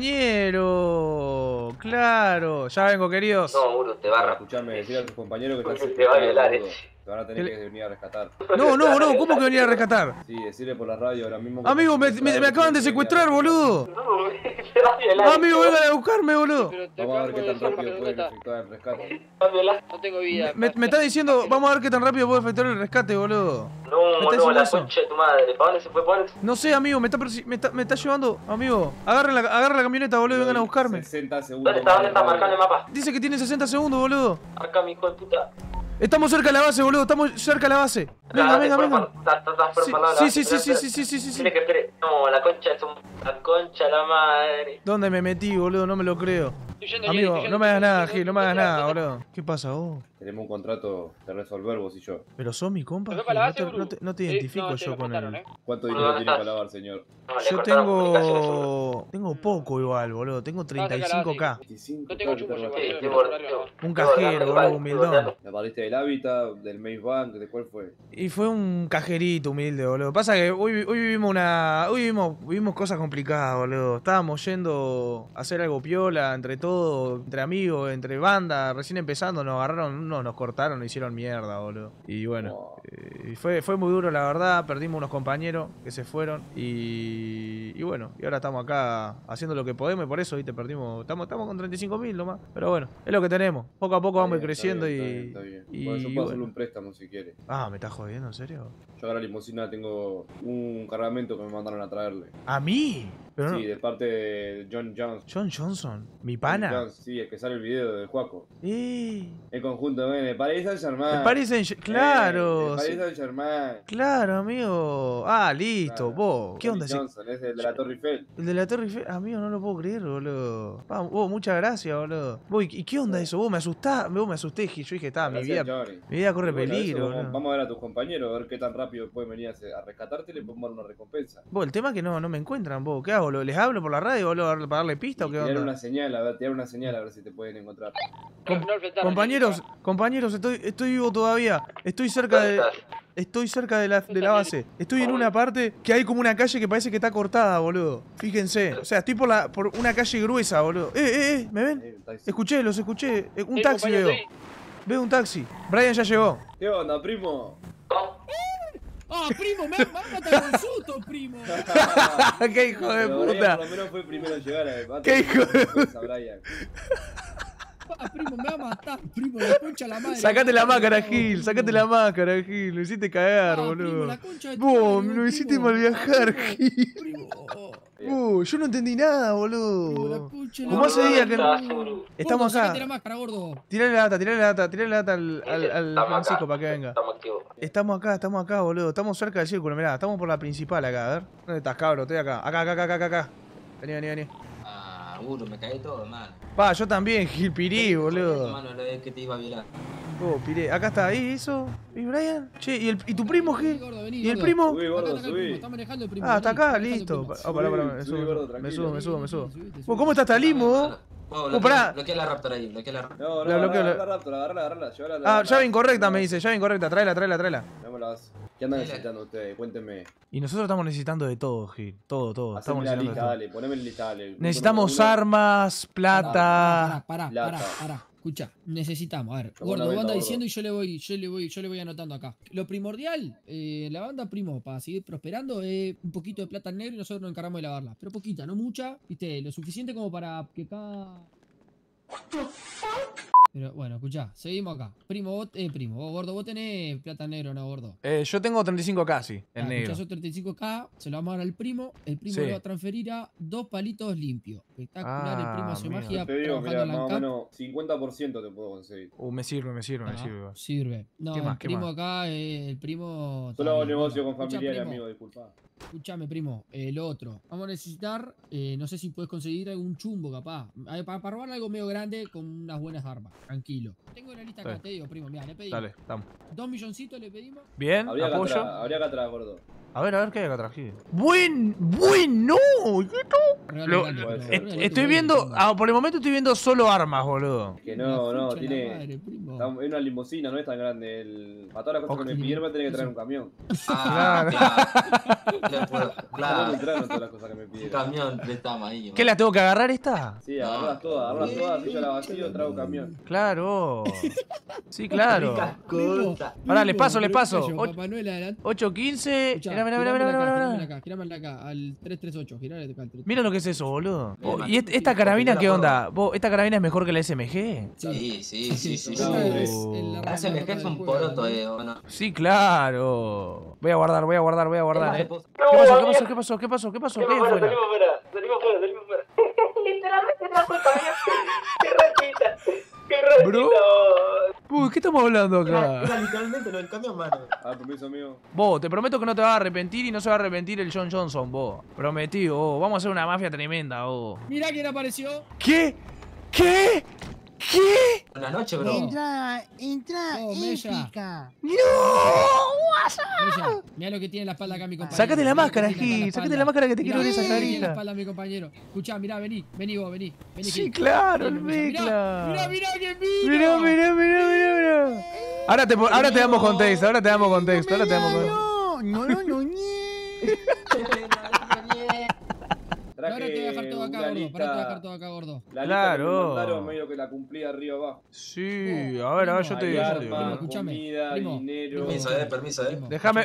compañero. Claro, ya vengo, queridos. No, Uru, te barra. Escuchame, decir a tus compañeros que están Te va a violar, Te van a tener que venir a rescatar. No, ¿cómo que venir a rescatar? Sí, decirle por la radio ahora mismo. que Amigo, me acaban de secuestrar, boludo. No, te va a violar. Amigo, vengan a buscarme, boludo. Vamos a ver qué tan rápido pueden efectuar el rescate. No tengo vida. Me está diciendo, vamos a ver qué tan rápido puedo efectuar el rescate, boludo. No, ¿Me está no, la diciendo concha de tu madre. ¿Para dónde se fue? No sé, amigo, me está llevando. Amigo, agarren la camioneta, boludo, y vengan a buscarme. 60 segundos. ¿Dónde está? Marcando el mapa. Dice que tiene 60 segundos, boludo. Acá, mi hijo de puta. Estamos cerca de la base, boludo, estamos cerca de la base. Venga. Tiene Sí. que esperar. No, la concha de la madre. ¿Dónde me metí, boludo? No me lo creo. Amigo, no me hagas nada, Gil, no me hagas nada, boludo. ¿Qué pasa, vos? Tenemos un contrato de resolver vos y yo. ¿Pero sos mi compa? ¿Te fue Gil? para la base, No te identifico yo con él. ¿Cuánto dinero tiene para lavar, señor? No, le Yo cortaron comunicaciones, Uru. tengo poco igual, boludo. Tengo 35K. 25. No tengo chumbo yo, Un cajero, boludo, humildón. ¿La partiste del hábitat, del Maze Bank, de cuál fue? Y fue un cajerito humilde, boludo. Pasa que hoy vivimos cosas complicadas, boludo. Estábamos yendo a hacer algo piola, entre todos, entre amigos, entre bandas. Recién empezando nos agarraron, nos cortaron, nos hicieron mierda, boludo. Y bueno, y fue muy duro, la verdad. Perdimos unos compañeros que se fueron. Y bueno, y ahora estamos acá haciendo lo que podemos y por eso, viste, perdimos. Estamos con 35.000 nomás. Pero bueno, es lo que tenemos. Poco a poco vamos a ir creciendo Está bien. Bueno, yo puedo hacerle un préstamo si quiere. Ah, ¿me estás jodiendo? ¿En serio? Yo ahora a la limusina tengo un cargamento que me mandaron a traerle. ¿A mí? Pero no- Sí, de parte de John Jones. John Johnson, mi John pana. Jones, sí, el que sale el video del Juaco. Eh, El conjunto, ven, el Paris Saint-Germain. el Paris Saint- claro, El Paris sí. Saint-Germain. Claro, amigo. Ah, listo, Claro. vos. ¿Qué Boris onda ese? Johnson, es el de la Torre Eiffel. El de la Torre Eiffel, amigo, no lo puedo creer, boludo. Vos, muchas gracias, boludo. Vos, ¿y qué onda eso? Vos me asustás, vos me asusté, yo dije, mi Gracias, vida, Johnny. mi vida corre Y bueno, peligro, eso, boludo. vamos a ver a tus compañeros, a ver qué tan rápido pueden venir a rescatarte y le podemos dar una recompensa. Vos, el tema es que no me encuentran, vos. ¿Qué hago? ¿Les hablo por la radio, boludo, para darle pista o qué Tirar onda? una señal, a ver, tirar una señal a ver si te pueden encontrar. Compañeros, estoy vivo todavía. Estoy cerca de. Estoy cerca de la base. Estoy en una parte que hay como una calle que parece que está cortada, boludo. Fíjense. O sea, estoy por una calle gruesa, boludo. ¿Me ven? Los escuché. Un taxi veo. Veo un taxi. Brian ya llegó. ¿Qué onda, primo? ¡Ah, primo! ¡Me va a matar con susto, primo! ¡Qué hijo de Pero Brian puta! por lo menos fue el primero en llegar a ¡Qué hijo de puta! Brian. Ah, primo, me va a matar, primo, la concha de la madre. Sacate la máscara, No, Gil. primo. Sacate la máscara, Gil. Lo hiciste cagar, Ah, boludo. primo, la concha de tu Vos, madre, me lo hiciste primo. mal viajar, Primo, Gil. primo. Yo no entendí nada, Primo, la boludo. concha de la ¿Cómo hace madre. día que Gordo, estamos sacate la acá? máscara, gordo. Tirale la lata al Francisco para que venga. Estamos activos. Estamos acá, boludo. Estamos cerca del círculo, mirá. Estamos por la principal acá, a ver. ¿Dónde estás, cabro? Estoy acá. Acá. Vení. Ah, me caí todo, man. Pa, yo también, Gil Pirí, boludo. Mano, lo de que te iba a violar. Piré. Acá está, ahí, eso. ¿Y Brian? Che, ¿y tu primo, Gil? Gordo, vení, ¿Y el gordo. primo? Subí, gordo, Acá el primo, subí. está manejando el primo. Ah, está vení, acá, manejando el listo. primo. Ah, pará, me Subí, gordo, subo. tranquilo. Me subo. Subite. Vos, ¿cómo está esta limo? Oh, pará. bloquea la Raptor ahí, bloquea la Raptor. No, La bloqueo, agarrá la- la Raptor, agarrala, llévala. Ah, llave incorrecta, me dice. Llave incorrecta. Tráela. ¿Qué andan necesitando ustedes? Cuéntenme. Y nosotros estamos necesitando de todo, Gil. Todo. Estamos Haceme la necesitando de lista, todo. dale, poneme la lista, dale. Necesitamos Uno, armas, plata. Pará. Escucha, necesitamos. A ver, Yo gordo, con la vos anda venta, diciendo y yo le voy anotando acá. Lo primordial, la banda, primo, para seguir prosperando, es un poquito de plata en negro y nosotros nos encargamos de lavarla. Pero poquita, no mucha, viste, lo suficiente como para que cada. Pero bueno, escuchá, seguimos acá. Primo, vos, gordo, vos tenés plata en negro, ¿no, gordo? Yo tengo 35k, sí, en Ah, negro. escuchá, esos 35k, se lo vamos a dar al primo. El primo Sí. lo va a transferir a 2 palitos limpios. Espectacular, el primo hace amigo. magia Te digo, trabajando mira, en la más o ANCAP. menos 50% te puedo conseguir. Me sirve. Ah, sirve. No, ¿Qué más, el qué primo más? acá, el primo. Solo hago está bien. negocio Bueno, con escuchá, familiares, primo, amigo, disculpa. Escuchame, primo. Lo otro. Vamos a necesitar. No sé si puedes conseguir algún chumbo, capaz. Para robar algo medio grande con unas buenas armas. Tranquilo. Tengo una lista acá, Dale. te digo, primo. Mira, le pedimos. Dale, estamos. 2 milloncitos le pedimos. Bien, Habría acá apoyo. atrás, gordo. A ver, ¿qué hay acá atrás, Gil? Bueno. Regalo Lo- grande, puede primo, ser. regalo Estoy grande, viendo, primo. por el momento estoy viendo solo armas, boludo. Que La no, concha de la tiene. madre, primo. Es una limusina, no es tan grande. Para todas las cosas Ok. que me pidieron, me tenés que traer un camión. Ah, claro. No Claro. me trajeron todas las cosas que me Un pidieron. camión prestamos ahí. ¿Qué las tengo que agarrar esta? Sí, agarrarlas todas, si yo la vacío, traigo un camión. Claro. Sí, claro. Primo, Pará, les paso. primo, Papá Noel adelante. 8:15. Escuchá, Mirá. girámela acá, al 338, girale acá al 338. Mira lo que es eso, boludo. Bien, ¿Y esta carabina qué onda? ¿Vos, esta carabina es mejor que la SMG? Sí. No, La Hace rama es del un juego, poroto, ¿no? bueno. Sí, claro. Voy a guardar, ¿eh? No, ¿Qué pasó? ¿Qué hay Salimos afuera? fuera. Literalmente trajo el camión. Qué ratita. Bro. Uy, ¿qué estamos hablando acá? Era literalmente lo del camión, mano. Permiso, amigo. Vos, te prometo que no te vas a arrepentir y no se va a arrepentir el John Johnson, vos. Prometido, vos. Vamos a hacer una mafia tremenda, vos. Mirá quién apareció. ¿Qué? Buenas noches, bro. Entra Oh, Mella. épica. Mella, mirá lo que tiene en la espalda acá mi compañero. Sácate la Mirá lo que máscara, tiene acá en Gil. la Sácate la máscara que te quiero ver Mirá esa lo que tiene en la carita. espalda mi compañero. Escuchá, mirá, vení vos, vení. Sí, Gil. claro, el Vení, Mella. mezcla. Mirá que vino. Mirá. Ahora te damos contexto. No. Ahora te voy a dejar todo acá, gordo. La lista Claro. que me mandaron medio que la cumplí arriba abajo. Sí, a ver, yo te Hay digo. armas, escuchame, comida, primo. dinero. Permiso, Primo, Déjame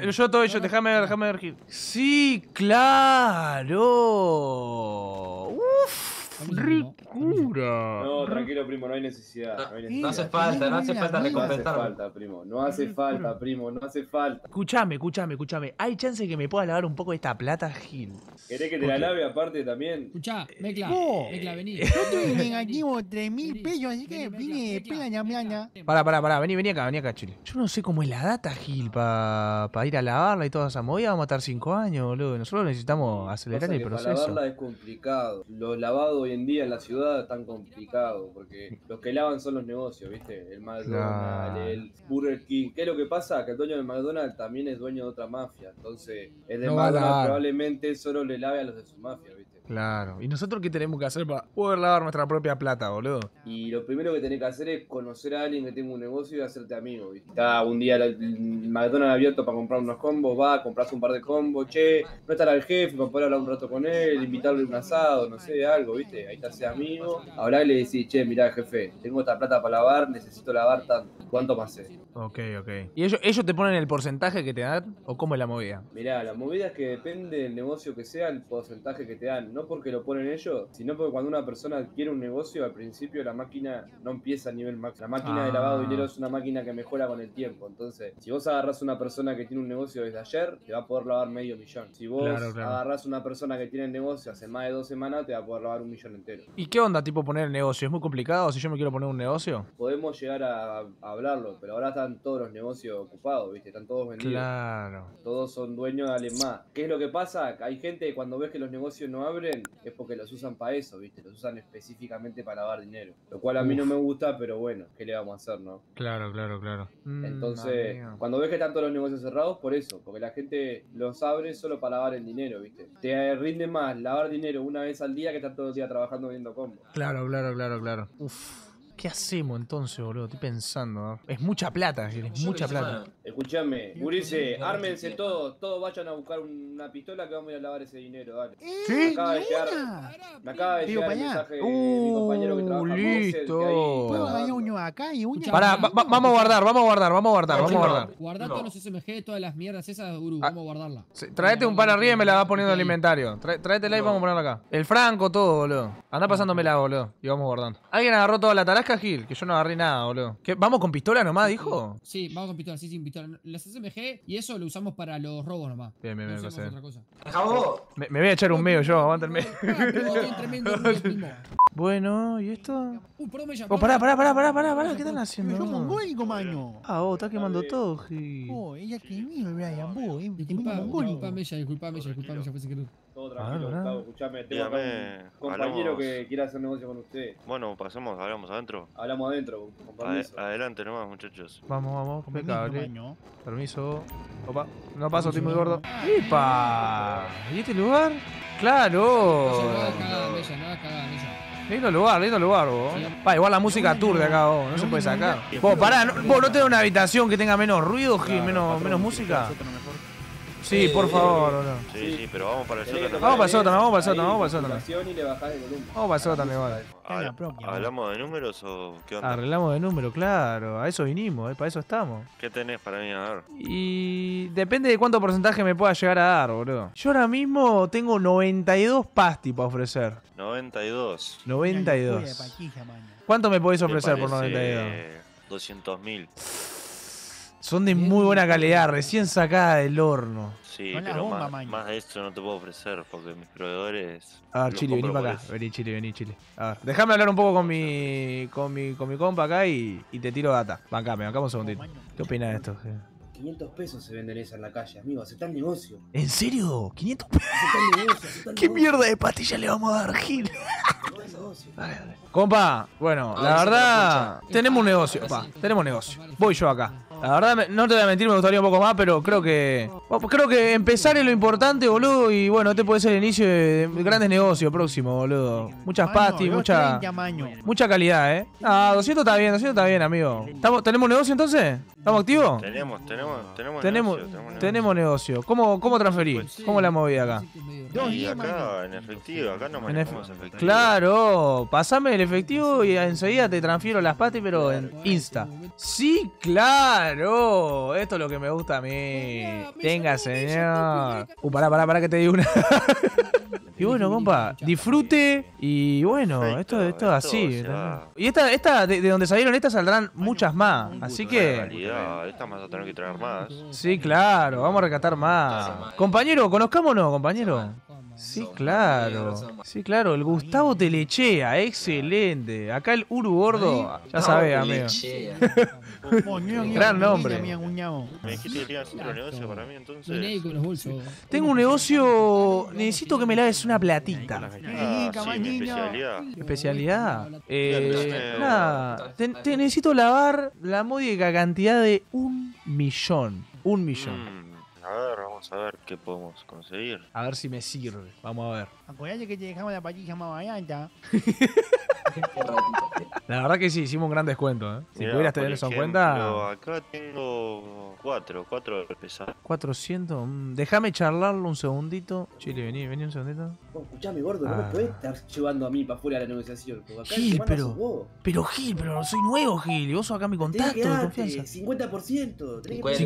ver, Gil. Sí, claro. Uf. Ricura. No, tranquilo, primo, no hay necesidad. No hace falta, no hace falta No hace recompensarme. falta, primo. No hace falta, primo, no hace falta. Escuchame. ¿Hay chance que me pueda lavar un poco de esta plata, Gil? ¿Querés que te la lave aparte también? Escuchá, Mecla, vení. Yo tuve negativo 3.000 pesos, así que vine de pena mañana. Pará, vení acá, Chile. Yo no sé cómo es la data, Gil, para ir a lavarla y toda esa movida. Vamos a estar 5 años, boludo. Nosotros necesitamos acelerar Pasa el que para proceso. lavarla es complicado. Los lavados hoy en día en la ciudad están complicados porque los que lavan son los negocios, ¿viste? El McDonald's, Claro. el Burger King. ¿Qué es lo que pasa? Que el dueño del McDonald's también es dueño de otra mafia. Entonces, el de No va a McDonald's lavar. probablemente solo le lave a los de su mafia, ¿viste? Claro. ¿Y nosotros qué tenemos que hacer para poder lavar nuestra propia plata, boludo? Y lo primero que tenés que hacer es conocer a alguien que tenga un negocio y hacerte amigo, ¿viste? Está un día el McDonald's abierto para comprar unos combos, va, compras un par de combos, che, no estar al jefe para poder hablar un rato con él, invitarle un asado, no sé, algo, ¿viste? Ahí te haces amigo, hablá y le decís, che, mirá, jefe, tengo esta plata para lavar, necesito lavar tanto, ¿cuánto más es? Ok. ¿Y ellos te ponen el porcentaje que te dan o cómo es la movida? Mirá, la movida es que depende del negocio que sea, el porcentaje que te dan, no porque lo ponen ellos, sino porque cuando una persona adquiere un negocio, al principio la máquina no empieza a nivel máximo. La máquina de lavado de dinero es una máquina que mejora con el tiempo, entonces, si vos agarrás una persona que tiene un negocio desde ayer, te va a poder lavar $500.000. Si vos Claro. agarrás una persona que tiene el negocio hace más de 2 semanas, te va a poder lavar $1 millón entero. ¿Y qué onda, tipo, poner el negocio? ¿Es muy complicado si yo me quiero poner un negocio? Podemos llegar a hablarlo, pero ahora están todos los negocios ocupados, ¿viste? Están todos vendidos. Claro. Todos son dueños de Alemán. ¿Qué es lo que pasa? Hay gente que cuando ves que los negocios no abren, es porque los usan para eso, ¿viste? Los usan específicamente para lavar dinero. Lo cual a mí no me gusta, pero bueno, ¿qué le vamos a hacer, no? Claro. Entonces, amigo. cuando ves que están todos los negocios cerrados, por eso, porque la gente los abre solo para lavar el dinero, ¿viste? Te rinde más lavar dinero una vez al día que estar todo el día trabajando viendo combos. Claro. Uf. ¿Qué hacemos entonces, boludo? Estoy pensando, ¿no? Es mucha plata, Gil, es mucha plata. Escuchame, Gurice, ármense todos vayan a buscar una pistola que vamos a ir a lavar ese dinero, dale. ¿Qué? Me acaba de llegar el mensaje de mi compañero que trabaja con listo. ¿Puedo ganar uno acá y uno Pará, vamos a guardar. Guardá todos los SMG, todas las mierdas esas, Uru, vamos a guardarla. Traete un par arriba y me la vas poniendo en el inventario. Tráetela y vamos a ponerla acá. El Franco, todo, boludo. Andá pasándomela, boludo. Y vamos guardando. ¿Alguien agarró toda la tarasca, Gil? Que yo no agarré nada, boludo. ¿Qué? ¿Vamos con pistola nomás, dijo? Sí, vamos con pistola, sí, sin pistola. Las SMG y eso lo usamos para los robos nomás. Bien, No cosa. usamos otra cosa. Me voy a echar un medio yo, aguántenme. Tremendo ruido, primo. Bueno, ¿y esto? Perdón, me llamó. Oh, pará, ¿qué están haciendo? Yo mongólico, mano. Está quemando todo, Gil. Oh, ella que mío, Brian, vos, Disculpame, mongólico. disculpame, ya fue sin querer. Todo tranquilo, Gustavo, escuchame, tengo acá Dígame, un compañero hablamos. que quiere hacer negocio con usted. Bueno, hablamos adentro. Hablamos adentro, con permiso. Adelante nomás, muchachos. Vamos, impecable. Maño. Permiso. Opa, no paso, estoy muy gordo. ¡Epa! ¿Y este lugar? ¡Claro! No hagas cagada, Mella. Lindo lugar, vos. Pa, igual la música tour de acá, vos. No se puede sacar. Vos, pará, vos no tenés una habitación que tenga menos ruido, Gil, menos música. Sí, por favor, boludo. Sí, pero vamos para el sótano. Vamos para el sótano. Y le bajás el volumen. Vamos para el sótano igual. ¿Hablamos de números o qué onda? Arreglamos de número, claro. A eso vinimos, para eso estamos. ¿Qué tenés para mí a ver? Y depende de cuánto porcentaje me pueda llegar a dar, boludo. Yo ahora mismo tengo 92 pastis para ofrecer. 92. 92. ¿Cuánto me podés ofrecer por 92? 200.000. Son de muy buena calidad, recién sacada del horno. Sí, Con la pero bomba, más de esto no te puedo ofrecer porque mis proveedores. A ver, los Chile, vení compro para por acá. eso. Vení, Chile. A ver, déjame hablar un poco con mi compa acá y te tiro data. Bancame un segundito. ¿Qué opinas de esto? 500 pesos se venden esas en la calle, amigo, aceptá el negocio. ¿En serio? ¿500 pesos? Aceptá el negocio. ¿Qué mierda de pastilla le vamos a dar, Gil? Dale. Compa, bueno, la verdad, tenemos un negocio, tenemos negocio. Voy yo acá. La verdad, no te voy a mentir, me gustaría un poco más, pero creo que empezar es lo importante, boludo, y bueno, este puede ser el inicio de grandes negocios próximos, boludo. Muchas pastis, mucha calidad, ¿eh? Ah, 200 está bien, amigo. ¿Tenemos negocio entonces? ¿Estamos activos? Tenemos negocio. ¿Cómo transferir? ¿Cómo la movida acá? Y acá en efectivo, acá no manejamos efectivo. Claro, pasame el efectivo y enseguida te transfiero las pastis, pero en Insta. Sí, claro. Esto es lo que me gusta a mí. Tenga, señor. Pará que te digo una. Y bueno, compa, disfrute y bueno, esto es así. Y esta de donde salieron estas saldrán muchas más. Así que... Esta vas a tener que traer más. Sí, claro, vamos a rescatar más. Compañero, conozcámonos, compañero. Sí, claro. Sí, claro, el Gustavo Telechea, excelente. Acá el Uru Gordo, ya sabés, amigo. Gran nombre. Me dijiste que tenías otro negocio para mí, entonces. Tengo un negocio, necesito que me laves una platita. Sí, mi especialidad. ¿Especialidad? Nada, te necesito lavar la módica cantidad de 1 millón. 1 millón. A ver, vamos a ver qué podemos conseguir. A ver si me sirve. Vamos a ver. Acordate que te dejamos la patilla más barata. La verdad que sí, hicimos un gran descuento, ¿eh? Si Mirá, pudieras por tener eso en ejemplo, cuenta. Acá tengo 4 pesados. 400. Déjame charlarlo un segundito. Chile, vení un segundito. Escuchame, gordo, no me puedes estar llevando a mí para afuera de la negociación. Porque acá Gil, el que manda sos vos. pero Gil, pero soy nuevo, Gil. Y vos sos acá mi contacto de confianza. 50%.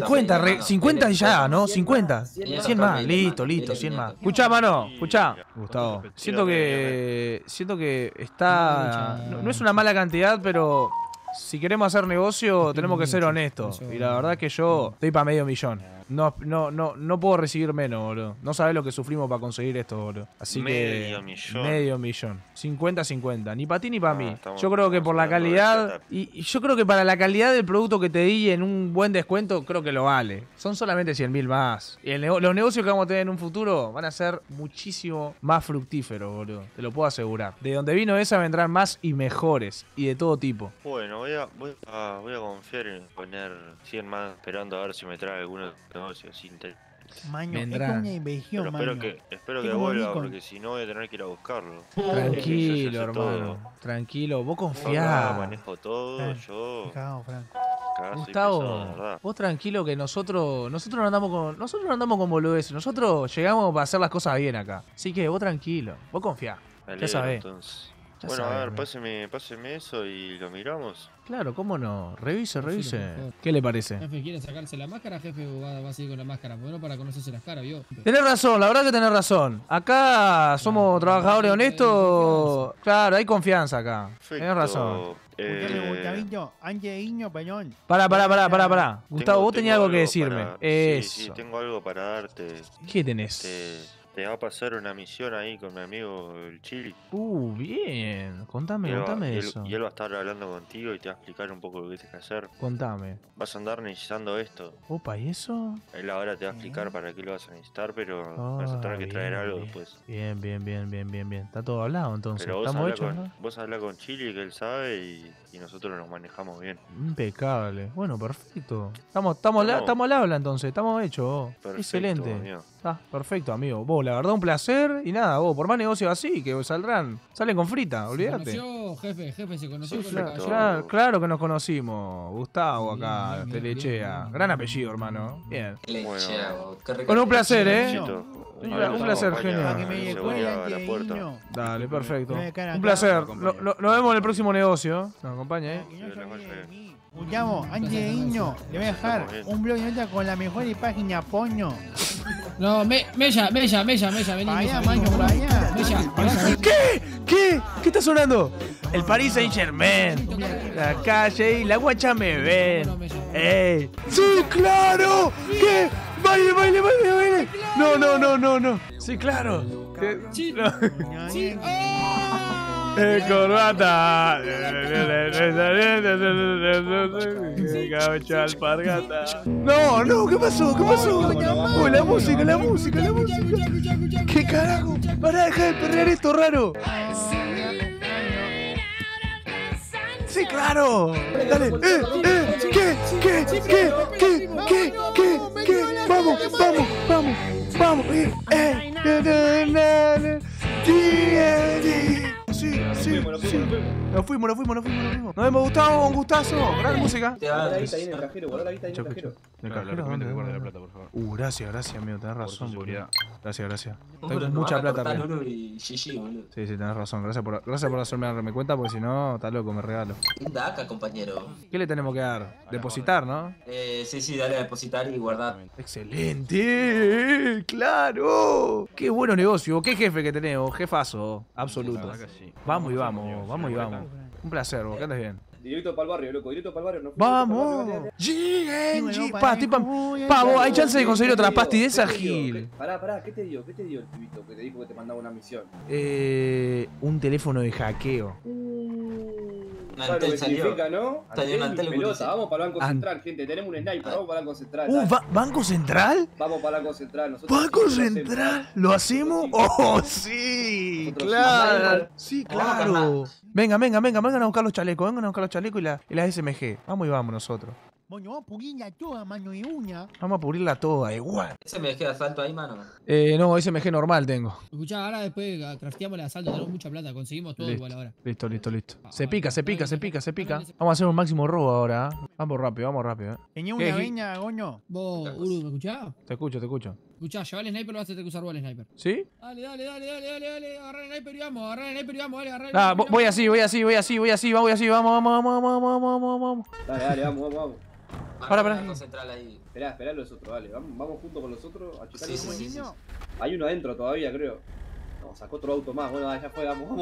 50 ya, ¿no? 50. 100 más, listo, 100 más. Escuchá, mano, escuchá. Gustavo, siento que está... No es una mala cantidad, pero... Si queremos hacer negocio, tenemos que ser honestos. Y la verdad es que yo estoy para medio millón. No puedo recibir menos, boludo. No sabés lo que sufrimos para conseguir esto, boludo. Así que... Medio millón. 50-50. Ni para ti ni para mí. Yo creo que por la calidad... Y yo creo que para la calidad del producto que te di en un buen descuento, creo que lo vale. Son solamente 100.000 más. Y los negocios que vamos a tener en un futuro van a ser muchísimo más fructíferos, boludo. Te lo puedo asegurar. De donde vino esa vendrán más y mejores. Y de todo tipo. Bueno, voy a confiar en poner 100 más esperando a ver si me trae algunos negocios interesantes. Maño, es como una inversión, pero maño. espero que vuelva, porque si no voy a tener que ir a buscarlo. Tranquilo, hermano. Tranquilo, vos confiá. Manejo todo, yo. Gustavo, vos tranquilo que nosotros no andamos con boludeces. Nosotros llegamos para hacer las cosas bien acá. Así que vos tranquilo, vos confiá. Ya sabés. Bueno, a ver, páseme eso y lo miramos. Claro, cómo no. Revise. ¿Qué le parece? ¿Jefe quiere sacarse la máscara, jefe, o va a seguir con la máscara? Bueno, para conocerse las caras, ¿vio? Tenés razón, la verdad que tenés razón. Acá somos trabajadores honestos. Claro, hay confianza acá. Tenés razón. Gustavito, antes de irnos, perdón. Pará. Gustavo, vos tenías algo que decirme. Sí, tengo algo para darte. ¿Qué tenés? Te va a pasar una misión ahí con mi amigo el Chili. Bien. Contame eso. Y él va a estar hablando contigo y te va a explicar un poco lo que tienes que hacer. Contame. Vas a andar necesitando esto. Opa, ¿y eso? Él ahora te va a explicar para qué lo vas a necesitar, pero vas a tener que traer algo después. Bien. Está todo hablado entonces. Pero vos habla con Chili, que él sabe, y nosotros nos manejamos bien. Impecable. Bueno, perfecto. Estamos al habla entonces. Estamos hechos. Excelente. Amigo. Perfecto, amigo. Vos, la verdad, un placer. Y nada, vos, por más negocios así, que salen con frita, olvídate. ¿Se conoció, jefe? ¿Se conoció? Sí, claro que nos conocimos. Gustavo acá, Telechea. Gran apellido, hermano. Bien. Bueno, un placer, un placer, genial. Dale, perfecto. Un placer. Nos vemos en el próximo negocio. Nos acompaña, Gustavo, antes de irnos, le voy a dejar un blog de nota con la mejor página porno. No, Mella, vení. Vaya, maño, vaya. ¿Qué está sonando? El Paris Saint-Germain. La calle y la guacha me ven. ¡Ey! ¡Sí, claro! ¿Qué? ¡Baile! No. Sí, claro. Sí. Corbata. Alpargata. No, ¿qué pasó? Oh, la música. ¿Qué carajo? Para dejar de perrear esto raro. Sí, claro. Dale. ¿Qué? Vamos. sí. Nos fuimos. Nos vemos, Gustavo, un gustazo. Gran música. Guardá la guita ahí en el cajero, guardá la guita ahí en el cajero. ¿En el cajero? ¿Dónde? guarde la plata, por favor. Gracias, amigo, tenés razón, boludo. Gracias. Tengo Boludo, mucha nos van a plata, cortar amigo. oro y GG, boludo. Sí, tenés razón. Gracias por hacerme darme cuenta, porque si no, está loco, me regalo. Linda acá, compañero. ¿Qué le tenemos que dar? Depositar, ¿no? Sí, dale a depositar y guardar. ¡Excelente! ¡Claro! ¡Qué bueno negocio! ¡Qué jefe que tenemos! Jefazo, absoluto. Vamos y vamos. Un placer, vos, que andes bien. Directo para el barrio, loco, directo para el barrio. ¡Vamos! GNG. Pavo, hay chance de conseguir otra pasti de esa, Gil. Pará, ¿qué te dio el pibito que te dijo que te mandaba una misión? Un teléfono de hackeo. ¿Sabes lo que significa, no? Salió una Antel y Antel, pelota, vamos para el Banco An- Central, gente, tenemos un sniper, vamos para el Banco Central. dale. ¿Banco Central? Vamos para el Banco Central, nosotros ¿Banco sí lo hacemos, Central? ¿Lo hacemos? ¡Oh, sí! Nosotros ¡Claro! sí. Sí, claro. Vengan a buscar los chalecos, y las SMG. Vamos y vamos nosotros. Bueno, vamos a pulirla toda, mano de uña. Vamos a pulirla toda, igual. ¿Ese me queda asalto ahí, mano? No, SMG normal tengo. Escuchá, ahora después crafteamos el asalto, tenemos mucha plata, conseguimos todo igual ahora. Listo. Se pica. Vamos a hacer un máximo robo ahora. Vamos rápido. Tenía ¿Qué, una Gil? veña, goño. Vos, Uru, ¿me escuchás? Te escucho. Escuchá, lleva el sniper, lo vas a tener que usar vos el sniper. ¿Sí? Dale, agarra el sniper y vamos, agarra el sniper y vamos, dale. Voy así, vamos. Dale, vamos. Pará. Banco Central ahí. Esperá los otros, dale, vamos junto con los otros a checar Sí, los sí. Hay uno adentro todavía, creo. No, sacó otro auto más, bueno, ya fue, vamos.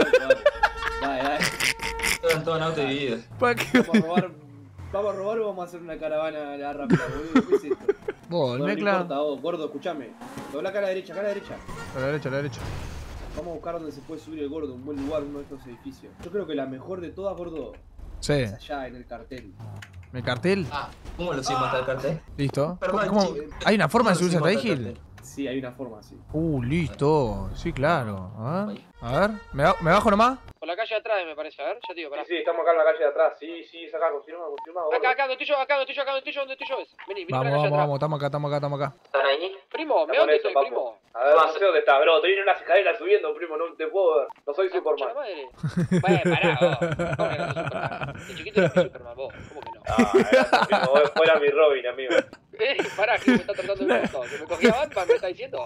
Dale. Eran todos en auto divididos. Vamos a robar o vamos a hacer una caravana rápida, boludo. ¿Qué es esto? Vos, No mezcla. importa, gordo, escuchame. Dobla acá a la derecha. A la derecha. Vamos a buscar donde se puede subir el gordo, un buen lugar, uno de estos edificios. Yo creo que la mejor de todas, gordo, Sí. es allá en el cartel. ¿El cartel? ¿Cómo lo subimos hasta el cartel? Listo. Perdón, ¿Cómo? ¿Hay una forma de subirse hasta ahí, Gil? Sí, hay una forma así. Listo. Sí, claro. A ver. ¿Me bajo nomás? Por la calle de atrás, me parece. A ver, ya te digo, pará. Sí, estamos acá en la calle de atrás. Sí, es acá, confirma. Acá, donde estoy yo ves. Vení, por la calle de atrás. Vamos. Estamos acá. ¿Están ahí? Primo, ¿me dónde estoy, primo? A ver, no sé dónde está, bro. Estoy en unas escaleras subiendo, primo. No te puedo ver. No soy Superman. La madre. Bueno, pará, vos. ¿Cómo que no sos Superman? De chiquito eres mi Superman, vos. ¿Cómo que no? Fuera mi Robin, amigo. Pará, que me está tratando de gusto. Que me cogía Batman, me está diciendo.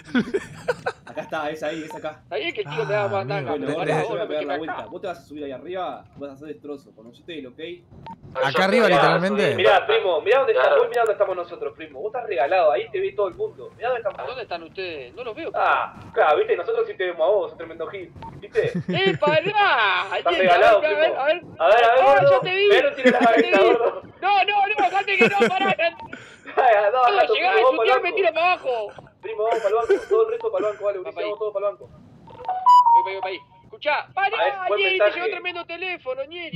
Acá está, es acá. Está bien que el tío te va a mandar acá. Bueno, Pero ahora pará, yo vos voy a no me pegar la quemes vuelta. acá. Vos te vas a subir ahí arriba, vas a hacer destrozo. Conociste el ok. Acá arriba, literalmente. Mirá, primo, mirá dónde Claro. mirá dónde estamos nosotros, primo. Vos estás regalado, ahí te ve todo el mundo. Mirá dónde estamos. ¿Dónde están ustedes? No los veo. Claro, viste, nosotros sí te vemos a vos, tremendo gil. ¿Viste? pará! Estás regalado, primo. A ver. A ver, gordo. Ya te vi. Mirá, no tires la cabeza, gordo. No, date que no, pará. No, Cuando llegás a chutear me tira para abajo. Primo, vamos para el banco, todo el resto para el banco, vale, Ulises, vamos todos para el banco. Voy para ahí. Escuchá, pará, buen Ñeri, te mensaje. llegó tremendo teléfono, Ñeri.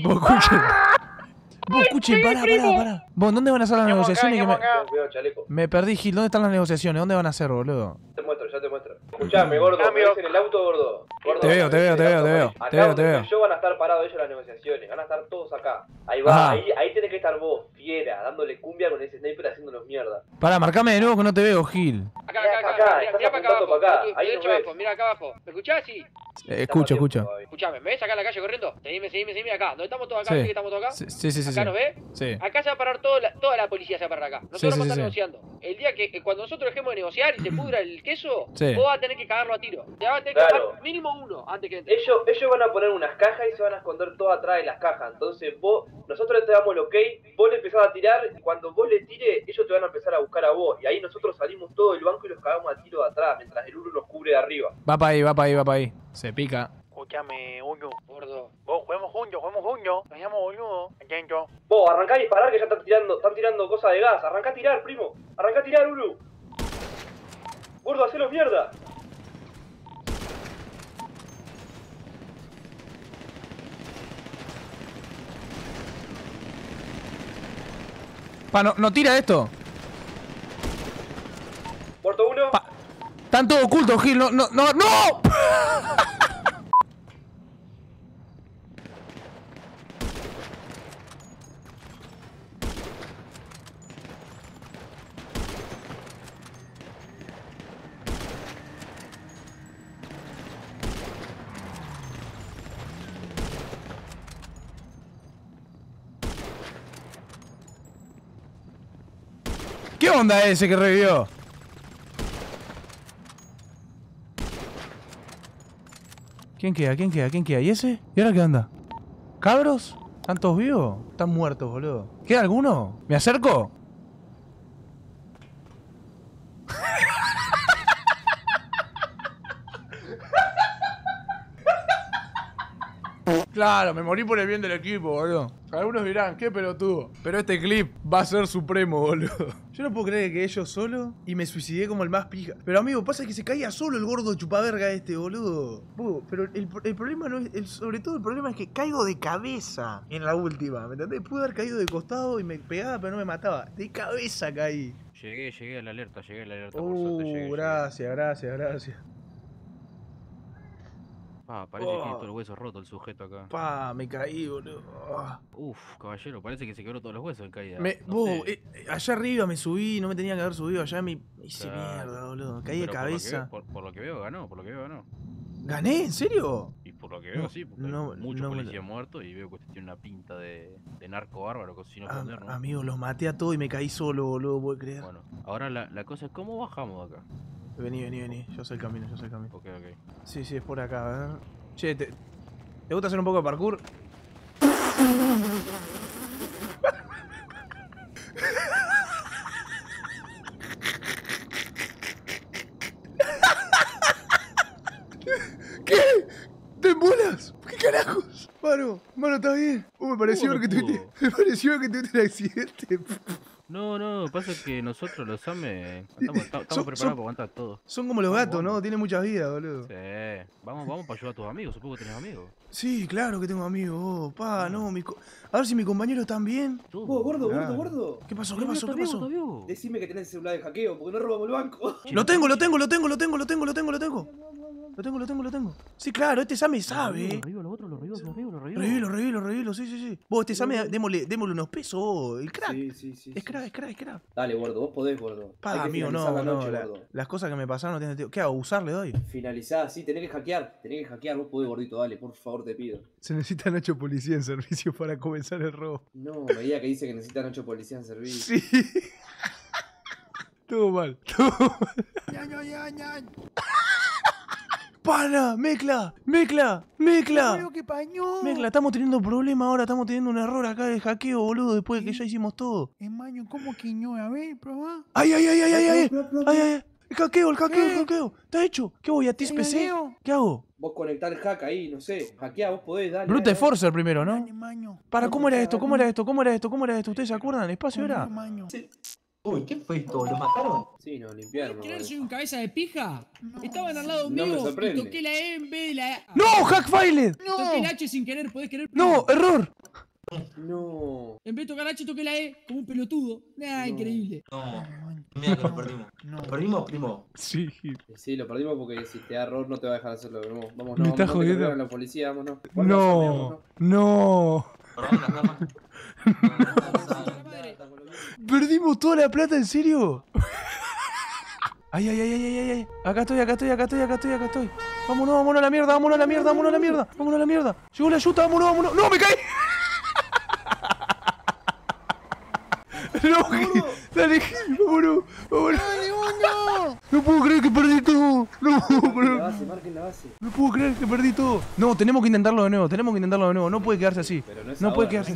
Vos escuchen, pará. Vos, ¿dónde van a hacer las negociaciones? Cuidado, chaleco. Me perdí, Gil. ¿Dónde están las negociaciones? ¿Dónde van a hacer, boludo? Ya te muestro. Escuchame, gordo, ¿me ves en el auto, gordo? Te veo. Acá donde yo van a estar parados ellos en las negociaciones, van a estar todos acá. Ahí va, ahí tenés que estar vos, fiera, dándole cumbia con ese sniper haciéndonos mierda. Pará, marcame de nuevo que no te veo, Gil. Acá, estás mirá para acá apuntando abajo. para acá, Tu ahí derecho nos ves. abajo, mirá acá abajo. ¿Me escuchás? Sí. Escucho. Escuchame, ¿me ves acá en la calle corriendo? Seguime acá. ¿Dónde estamos todos acá? Sí. ¿Sí que estamos todos acá? Sí. ¿Acá nos ves? Sí. Acá se va a parar toda la policía, se va a parar acá. Nosotros vamos a estar negociando. El día que cuando nosotros dejemos de negociar y se pudra el queso, Sí. vos vas a tener que cagarlo a tiro. Te vas a tener que cagar mínimo uno antes que entre. Ellos van a poner unas cajas y se van a esconder todo atrás de las cajas. Entonces nosotros te damos el ok, vos le empezás a tirar y cuando vos le tires, ellos te van a empezar a buscar a vos. Y ahí nosotros salimos todo del banco y los cagamos a tiro de atrás, mientras el Uru nos cubre de arriba. Va para ahí. Se pica. Escúchame, Uño. Gordo. Vos, juguemos juntos. Nos llamo boludo. Atento. Vos, arrancá a disparar que ya están tirando cosas de gas. Arrancá a tirar, primo. Arrancá a tirar, Uru. Gordo, hacelo mierda. No tira esto. Muerto uno. Están todos ocultos, Gil. No. ¿Qué onda ese que revivió? ¿Quién queda? ¿Quién queda? ¿Quién queda? ¿Y ese? ¿Y ahora qué onda? ¿Cabros? ¿Están todos vivos? Están muertos, boludo. ¿Queda alguno? ¿Me acerco? Claro, me morí por el bien del equipo, boludo. Algunos dirán, qué pelotudo. Pero este clip va a ser supremo, boludo. Yo no puedo creer que ellos solo y me suicidé como el más pija. Pero amigo, pasa que se caía solo el gordo chupaverga este, boludo. Pero el problema no es... sobre todo el problema es que caigo de cabeza en la última, ¿me entendés? Pude haber caído de costado y me pegaba pero no me mataba. De cabeza caí. Llegué a la alerta, por suerte llegué. Gracias. Parece que tiene todo el hueso roto el sujeto acá. Me caí, boludo. Uf, caballero, parece que se quebró todos los huesos en caída. Allá arriba me subí, no me tenía que haber subido, allá me hice mierda, boludo. Caí de cabeza. Por lo que veo ganó. ¿Gané? ¿En serio? Y por lo que veo sí, porque hay muchos policías muertos y veo que usted tiene una pinta de narco bárbaro, que si no poner, ¿no? Amigo, los maté a todos y me caí solo, boludo, ¿puedo creer? Bueno, ahora la cosa es cómo bajamos de acá. Vení, yo sé el camino. Ok. Sí, es por acá, a ver. Che, ¿te gusta hacer un poco de parkour? ¿Qué? ¿Te embolas? ¿Qué carajos? Mano, ¿está bien? Me pareció que tuviste un accidente. No, pasa que nosotros los AME estamos preparados para aguantar todo. Son como los gatos, ¿no? Tienen muchas vidas, boludo. Sí, vamos para ayudar a tus amigos, supongo que tenés amigos. Sí, claro que tengo amigos, no, a ver si mis compañeros están bien. Gordo. ¿Qué pasó? Decime que tenés el celular de hackeo, porque no robamos el banco. Lo tengo. Sí, claro, este Same sabe. Lo revilo, sí. Vos, este Same, démosle unos pesos, vos, el crack. Sí. Es crack. Dale, gordo, vos podés, gordo. Amigo, no. Las cosas que me pasaron no tienen sentido. ¿Qué hago? ¿Usar le doy? Finalizá, sí, tenés que hackear, vos podés, gordito, dale, por favor, te pido. Se necesitan 8 policías en servicio para comenzar el robo. No, me diga que dice que necesitan 8 policías en servicio. Sí. Todo mal. ¡Pana! ¡Mezcla! ¡Mezcla! Mezcla, estamos teniendo problemas ahora, estamos teniendo un error acá de hackeo, boludo, después de que ya hicimos todo. Maño, ¿cómo que no? A ver, probá. ¡Ay! El hackeo. ¿Está hecho? ¿Qué voy? ¿A TIS PC? ¿Qué hago? Vos conectá el hack ahí, no sé. Hackea, vos podés, dale. Brute Forcer primero, ¿no? Maño. ¿Cómo era esto? ¿Ustedes se acuerdan? ¿Espacio era? Sí. Uy, ¿qué fue esto? ¿Lo mataron? Sí, nos limpiaron. ¿Querés que soy un cabeza de pija? Estaban al lado mío y toqué la E en vez de la A. ¡No! ¡Hackfiled! Toqué el H sin querer, ¿podés querer? ¡No! ¡Error! No. En vez de tocar H, toqué la E como un pelotudo. Increíble. No. Mira que lo perdimos. ¿Lo perdimos, primo? Sí. Sí, lo perdimos porque si te da error no te va a dejar hacerlo. Vamos, Me está jodiendo. A la policía, vámonos. No. ¿Perdimos toda la plata, en serio? Ay. Acá estoy. Vámonos a la mierda. Llegó la ayuda, vámonos. ¡No, me caí! Dale, vámonos. No puedo creer que perdí todo. Marquen la base. No puedo creer que perdí todo. No, tenemos que intentarlo de nuevo. No puede quedarse así. No puede quedarse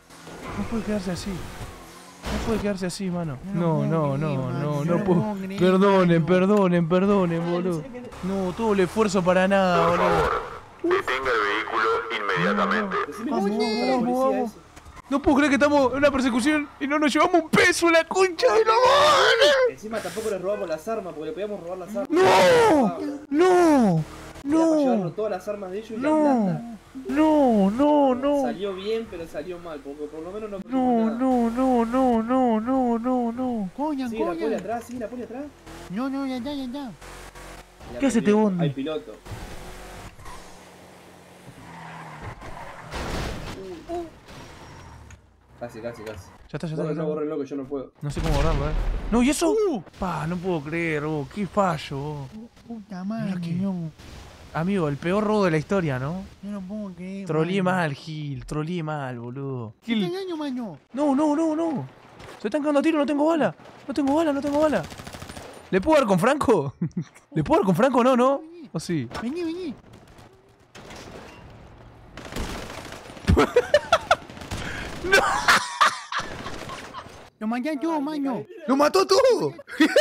así, mano. No puedo. Perdonen, boludo. No, todo el esfuerzo para nada, boludo. Detenga el vehículo inmediatamente. Vamos. No puedo creer que estamos en una persecución y no nos llevamos un peso, la concha de la madre. Encima tampoco les robamos las armas, porque le podíamos robar las armas. ¡No! Para llevarnos todas las armas de ellos y la plata. No. Salió bien, pero salió mal, porque por lo menos No. Coña. Sí, la poli atrás. No, ya. ¿Qué hace este bondi? Hay piloto. Casi. Ya está. Borrenlo que yo no puedo. No sé cómo borrarlo, No, ¿y eso? No puedo creer, qué fallo. Puta madre, Amigo, el peor robo de la historia, ¿no? Yo no puedo creer. Troleé mal, Gil. Troleé mal, boludo. ¿Qué año, maño? No. Se están cagando a tiro, no tengo bala. No tengo bala, no tengo bala. ¿Le puedo dar con Franco? ¿Le puedo dar con Franco o no, no? ¿O sí? Vení, vení. ¡No! Lo maté a todo, maño. ¡Lo mató todo!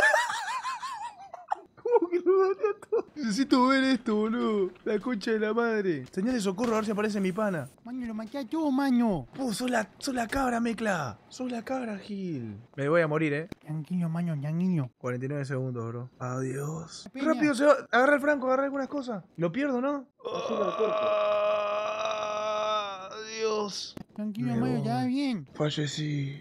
¿Cómo que lo mató todo? Necesito ver esto, boludo. La concha de la madre. Señal de socorro, a ver si aparece mi pana. Maño, lo maté a todo, maño. Sos la cabra, Mecla. Sos la cabra, Gil. Me voy a morir, Tranquilo, maño, tranquilo. 49 segundos, bro. Adiós. Peña. Rápido, se va. Agarra el Franco, agarra algunas cosas. Lo pierdo, ¿no? Adiós. Tranquilo, Me maño, voy. ya va bien. Fallecí.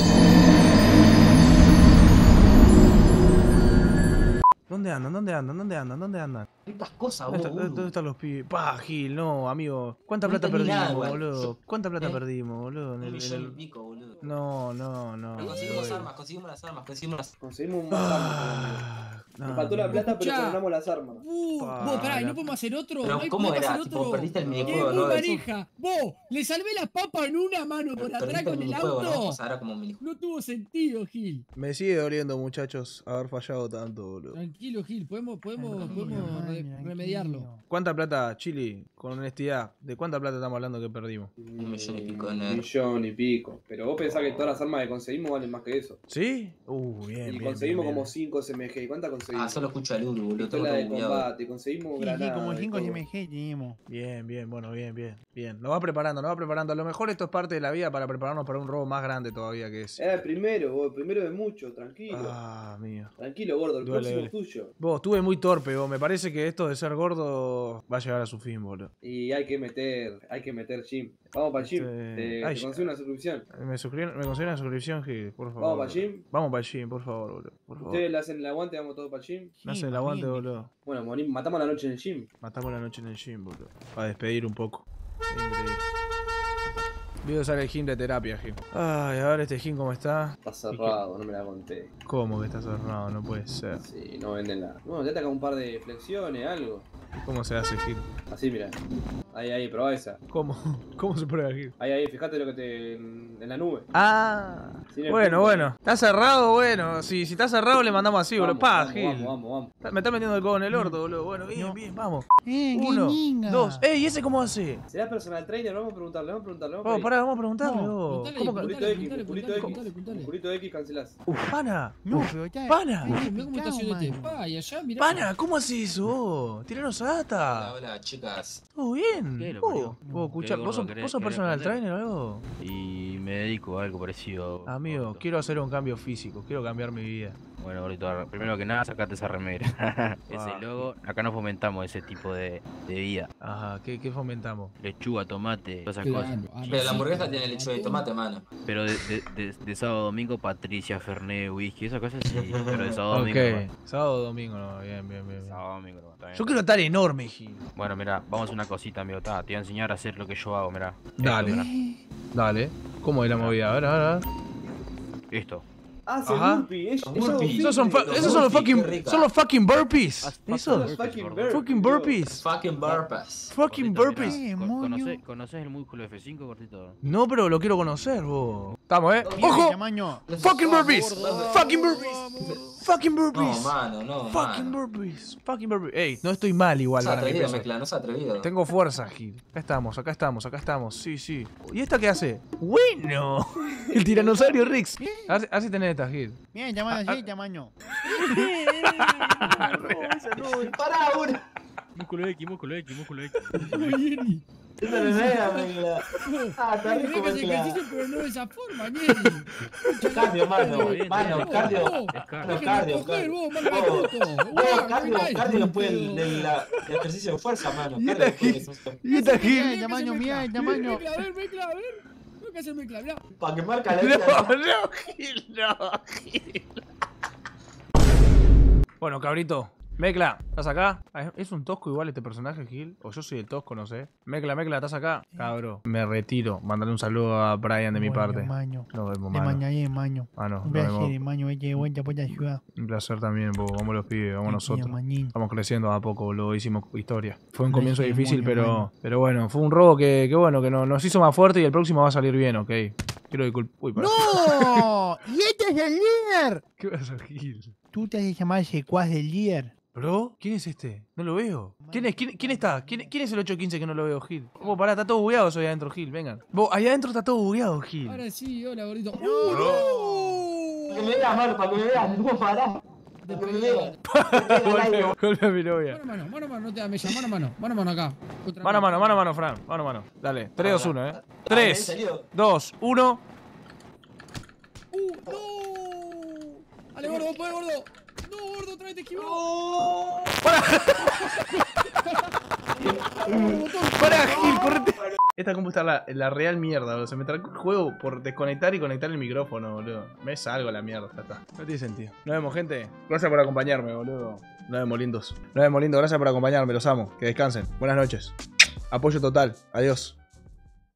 ¿Dónde andan? ¿Dónde andan? ¿Dónde andan? ¿Dónde andan? Estas cosas, ¿Dónde, boludo. dónde están los pibes? Pa, Gil, no, amigo. ¿Cuánta No plata entendí perdimos, nada, igual. boludo? ¿Cuánta plata perdimos, boludo? Un millón y pico, boludo. No, no, no. Pero conseguimos armas, conseguimos las armas, conseguimos las... Conseguimos más armas. Nos faltó la plata, pero Escuchá. coronamos las armas. Vos, pará, ¿y no podemos hacer otro? Pero ¿No hay ¿cómo podemos era? hacer Tipo, otro? perdiste el ¿Qué minijuego, muy ¿no? manija? Vos, le salvé las papas en una mano por atrás Perdiste el con el minijuego, ¿no? auto. O sea, era como un minijuego. No tuvo sentido, Gil. Me sigue doliendo, muchachos, haber fallado tanto, boludo. Tranquilo, Gil, podemos tranquilo. remediarlo. ¿Cuánta plata, Chili, con honestidad, de cuánta plata estamos hablando que perdimos? Un millón y pico de Un negro. millón y pico. Pero vos pensás que todas las armas que conseguimos valen más que eso. ¿Sí? Bien, Y bien, conseguimos bien, como bien. 5 SMG. ¿Y cuántas conseguimos? Ah, solo escucho a Lulu, boludo. Tengo Pistola todo de bugueado. combate, conseguimos Sí, granadas. como y 5 todo. SMG tenemos. Bien, bien, bueno, bien, bien. Bien, nos va preparando, nos va preparando. A lo mejor esto es parte de la vida para prepararnos para un robo más grande todavía que ese. Era el primero, vos, el primero de mucho, tranquilo. Ah, mío. Tranquilo, gordo, el Duele, próximo duele. es tuyo. Vos, estuve muy torpe, vos. Me parece que esto de ser gordo va a llegar a su fin, boludo. Y hay que meter gym. Vamos para el gym. Ay, Te consigo una suscripción. Me consiguen una suscripción, Gil, por favor. ¿Vamos para el gym? Vamos para el gym, por favor, boludo. Por favor. Ustedes le hacen el aguante, vamos todos para el gym. Me hacen el aguante, boludo. Bueno, matamos la noche en el gym. Matamos la noche en el gym, boludo. Para despedir un poco. Increíble. Voy a usar el gym de terapia, Gil. Ay, a ver este gym cómo está. Está cerrado, no me la conté. ¿Cómo que está cerrado? No puede ser. Sí, no venden nada. Bueno, ya te acá un par de flexiones, algo. ¿Cómo se hace, Gil? Así, mira. Ahí, probá esa. ¿Cómo? ¿Cómo se prueba, Gil? Ahí, fíjate lo que te. En la nube. Ah. Sin el Bueno, punto. bueno. Está cerrado, bueno. Si está cerrado le mandamos así, boludo. Pa, Vamos, Gil. vamos. Me está metiendo el codo en el orto, boludo. Bueno, bien, bien, vamos. Qué 1, linda. 2. ¡Ey! ¿Ese cómo hace? ¿Será personal trainer? Vamos a preguntarle, Vamos, pará, vamos a preguntarle. vos. ¿Cómo Musculito X, musculito X cancelás. Pana. No, pero ya. Pana. Mirá cómo está haciendo este. Pa, y allá, mirá. Pana, ¿cómo hace eso? Tiranos data. Hola, chicas. ¿Todo bien? ¿Qué lo ¿Vos parió? escuchá, ¿Qué vos sos gordo querés personal responder? trainer o algo? Y me dedico a algo parecido. Amigo, quiero hacer un cambio físico, quiero cambiar mi vida. Bueno, gordito, primero que nada, sacate esa remera. Ese logo, acá no fomentamos ese tipo de vida. Ajá, ¿qué fomentamos? Lechuga, tomate, todas esas Claro, cosas. Pero la hamburguesa tiene lechuga de tomate, mano. Pero de sábado a domingo, Patricia, Fernet, whisky, esas cosas sí. Pero de sábado a domingo. Ok, sábado, domingo, no, bien. Sábado a domingo, no, está bien. Yo quiero estar enorme, Gil. Bueno, mira, vamos a hacer una cosita, amigo. Te voy a enseñar a hacer lo que yo hago, mira. Dale. Dale. ¿Cómo es la movida? A ver. Listo. Ah, se Ajá. burpee. Esos son los fucking burpees. Esos. Fucking burpees. Fucking burpees. Fucking burpees. ¿Conoces el músculo F5, gordito? No, pero lo quiero conocer, vos. Estamos, ¡Ojo! Tamaño. Fucking burpees. Fucking burpees. Fucking burpees. No, mano, no, Fucking burpees. Fucking burpees. Ey, no estoy mal igual. No se ha para mi atrevido, peso. Mecla, no se ha atrevido. Tengo fuerza, Gil. Acá estamos. Sí. ¿Y esta qué hace? ¡Bueno! El tiranosaurio Rex. A ver si tenés esta, Gil. Bien, tamaño, sí, tamaño. Pará, uno. Músculo X. Eso no me vea, Mecla. Ah, está rico, Tenés que hacer Mecla. ejercicio, pero no de esa forma, Neri. Cardio, mano. Mano, cardio. Cardio. Cardio después del ejercicio de fuerza, mano. ¿Y Cardio esta después Gil? ¿Y esta Mira Gil? el tamaño, mira el tamaño. Mecla, a ver. Tengo que hacer mecla, mirá. para que marca la No, vida. Gil. Bueno, cabrito. Mecla, ¿estás acá? ¿Es un tosco igual este personaje, Gil? ¿O yo soy el tosco, no sé? Mecla, ¿estás acá? Cabro, me retiro. Mándale un saludo a Brian de mi parte. Maño. Nos vemos, De mano. mañana, maño. Mano, Un nos vemos. placer, maño. Vete de vuelta por la ciudad. Un placer también, bo. Vamos los pibes, vamos nosotros. Mañín. Estamos creciendo a poco, boludo. Hicimos historia. Fue un Una comienzo difícil, ceremonia, pero bueno, fue un robo que bueno, que nos hizo más fuerte y el próximo va a salir bien, ¿ok? Quiero disculpar. Uy, pará. ¡No! ¡Y este es el líder! ¿Qué vas a hacer, Gil? ¿Tú te haces llamar secuaz del líder? ¿Bro? ¿Quién es este? No lo veo. ¿Quién es? ¿Quién está? ¿Quién es el 815 que no lo veo, Gil? Vos, pará, está todo bugueado eso ahí adentro, Gil. Vengan. Vos, ahí adentro está todo bugueado, Gil. Ahora sí, hola, gordito. Para que me veas, mano, para que me veas, no pará. Para que me veas. Golpe a mi novia. Mano a mano, no te da mella. Mano a mano acá. Mano a mano, Fran. Mano a mano. Dale. 3, 2, 1, 3, 2, 1. ¡No! ¡Ale, gordo, podés, gordo! ¡No, gordo, otra vez te esquivó! ¡Para, Gil, correte! Esta compu está la real mierda, boludo. Se me trancó el juego por desconectar y conectar el micrófono, boludo. Me salgo la mierda, ya está. No tiene sentido. Nos vemos, gente. Gracias por acompañarme, boludo. Nos vemos, lindos. Nos vemos, lindos. Gracias por acompañarme, los amo. Que descansen. Buenas noches. Apoyo total. Adiós.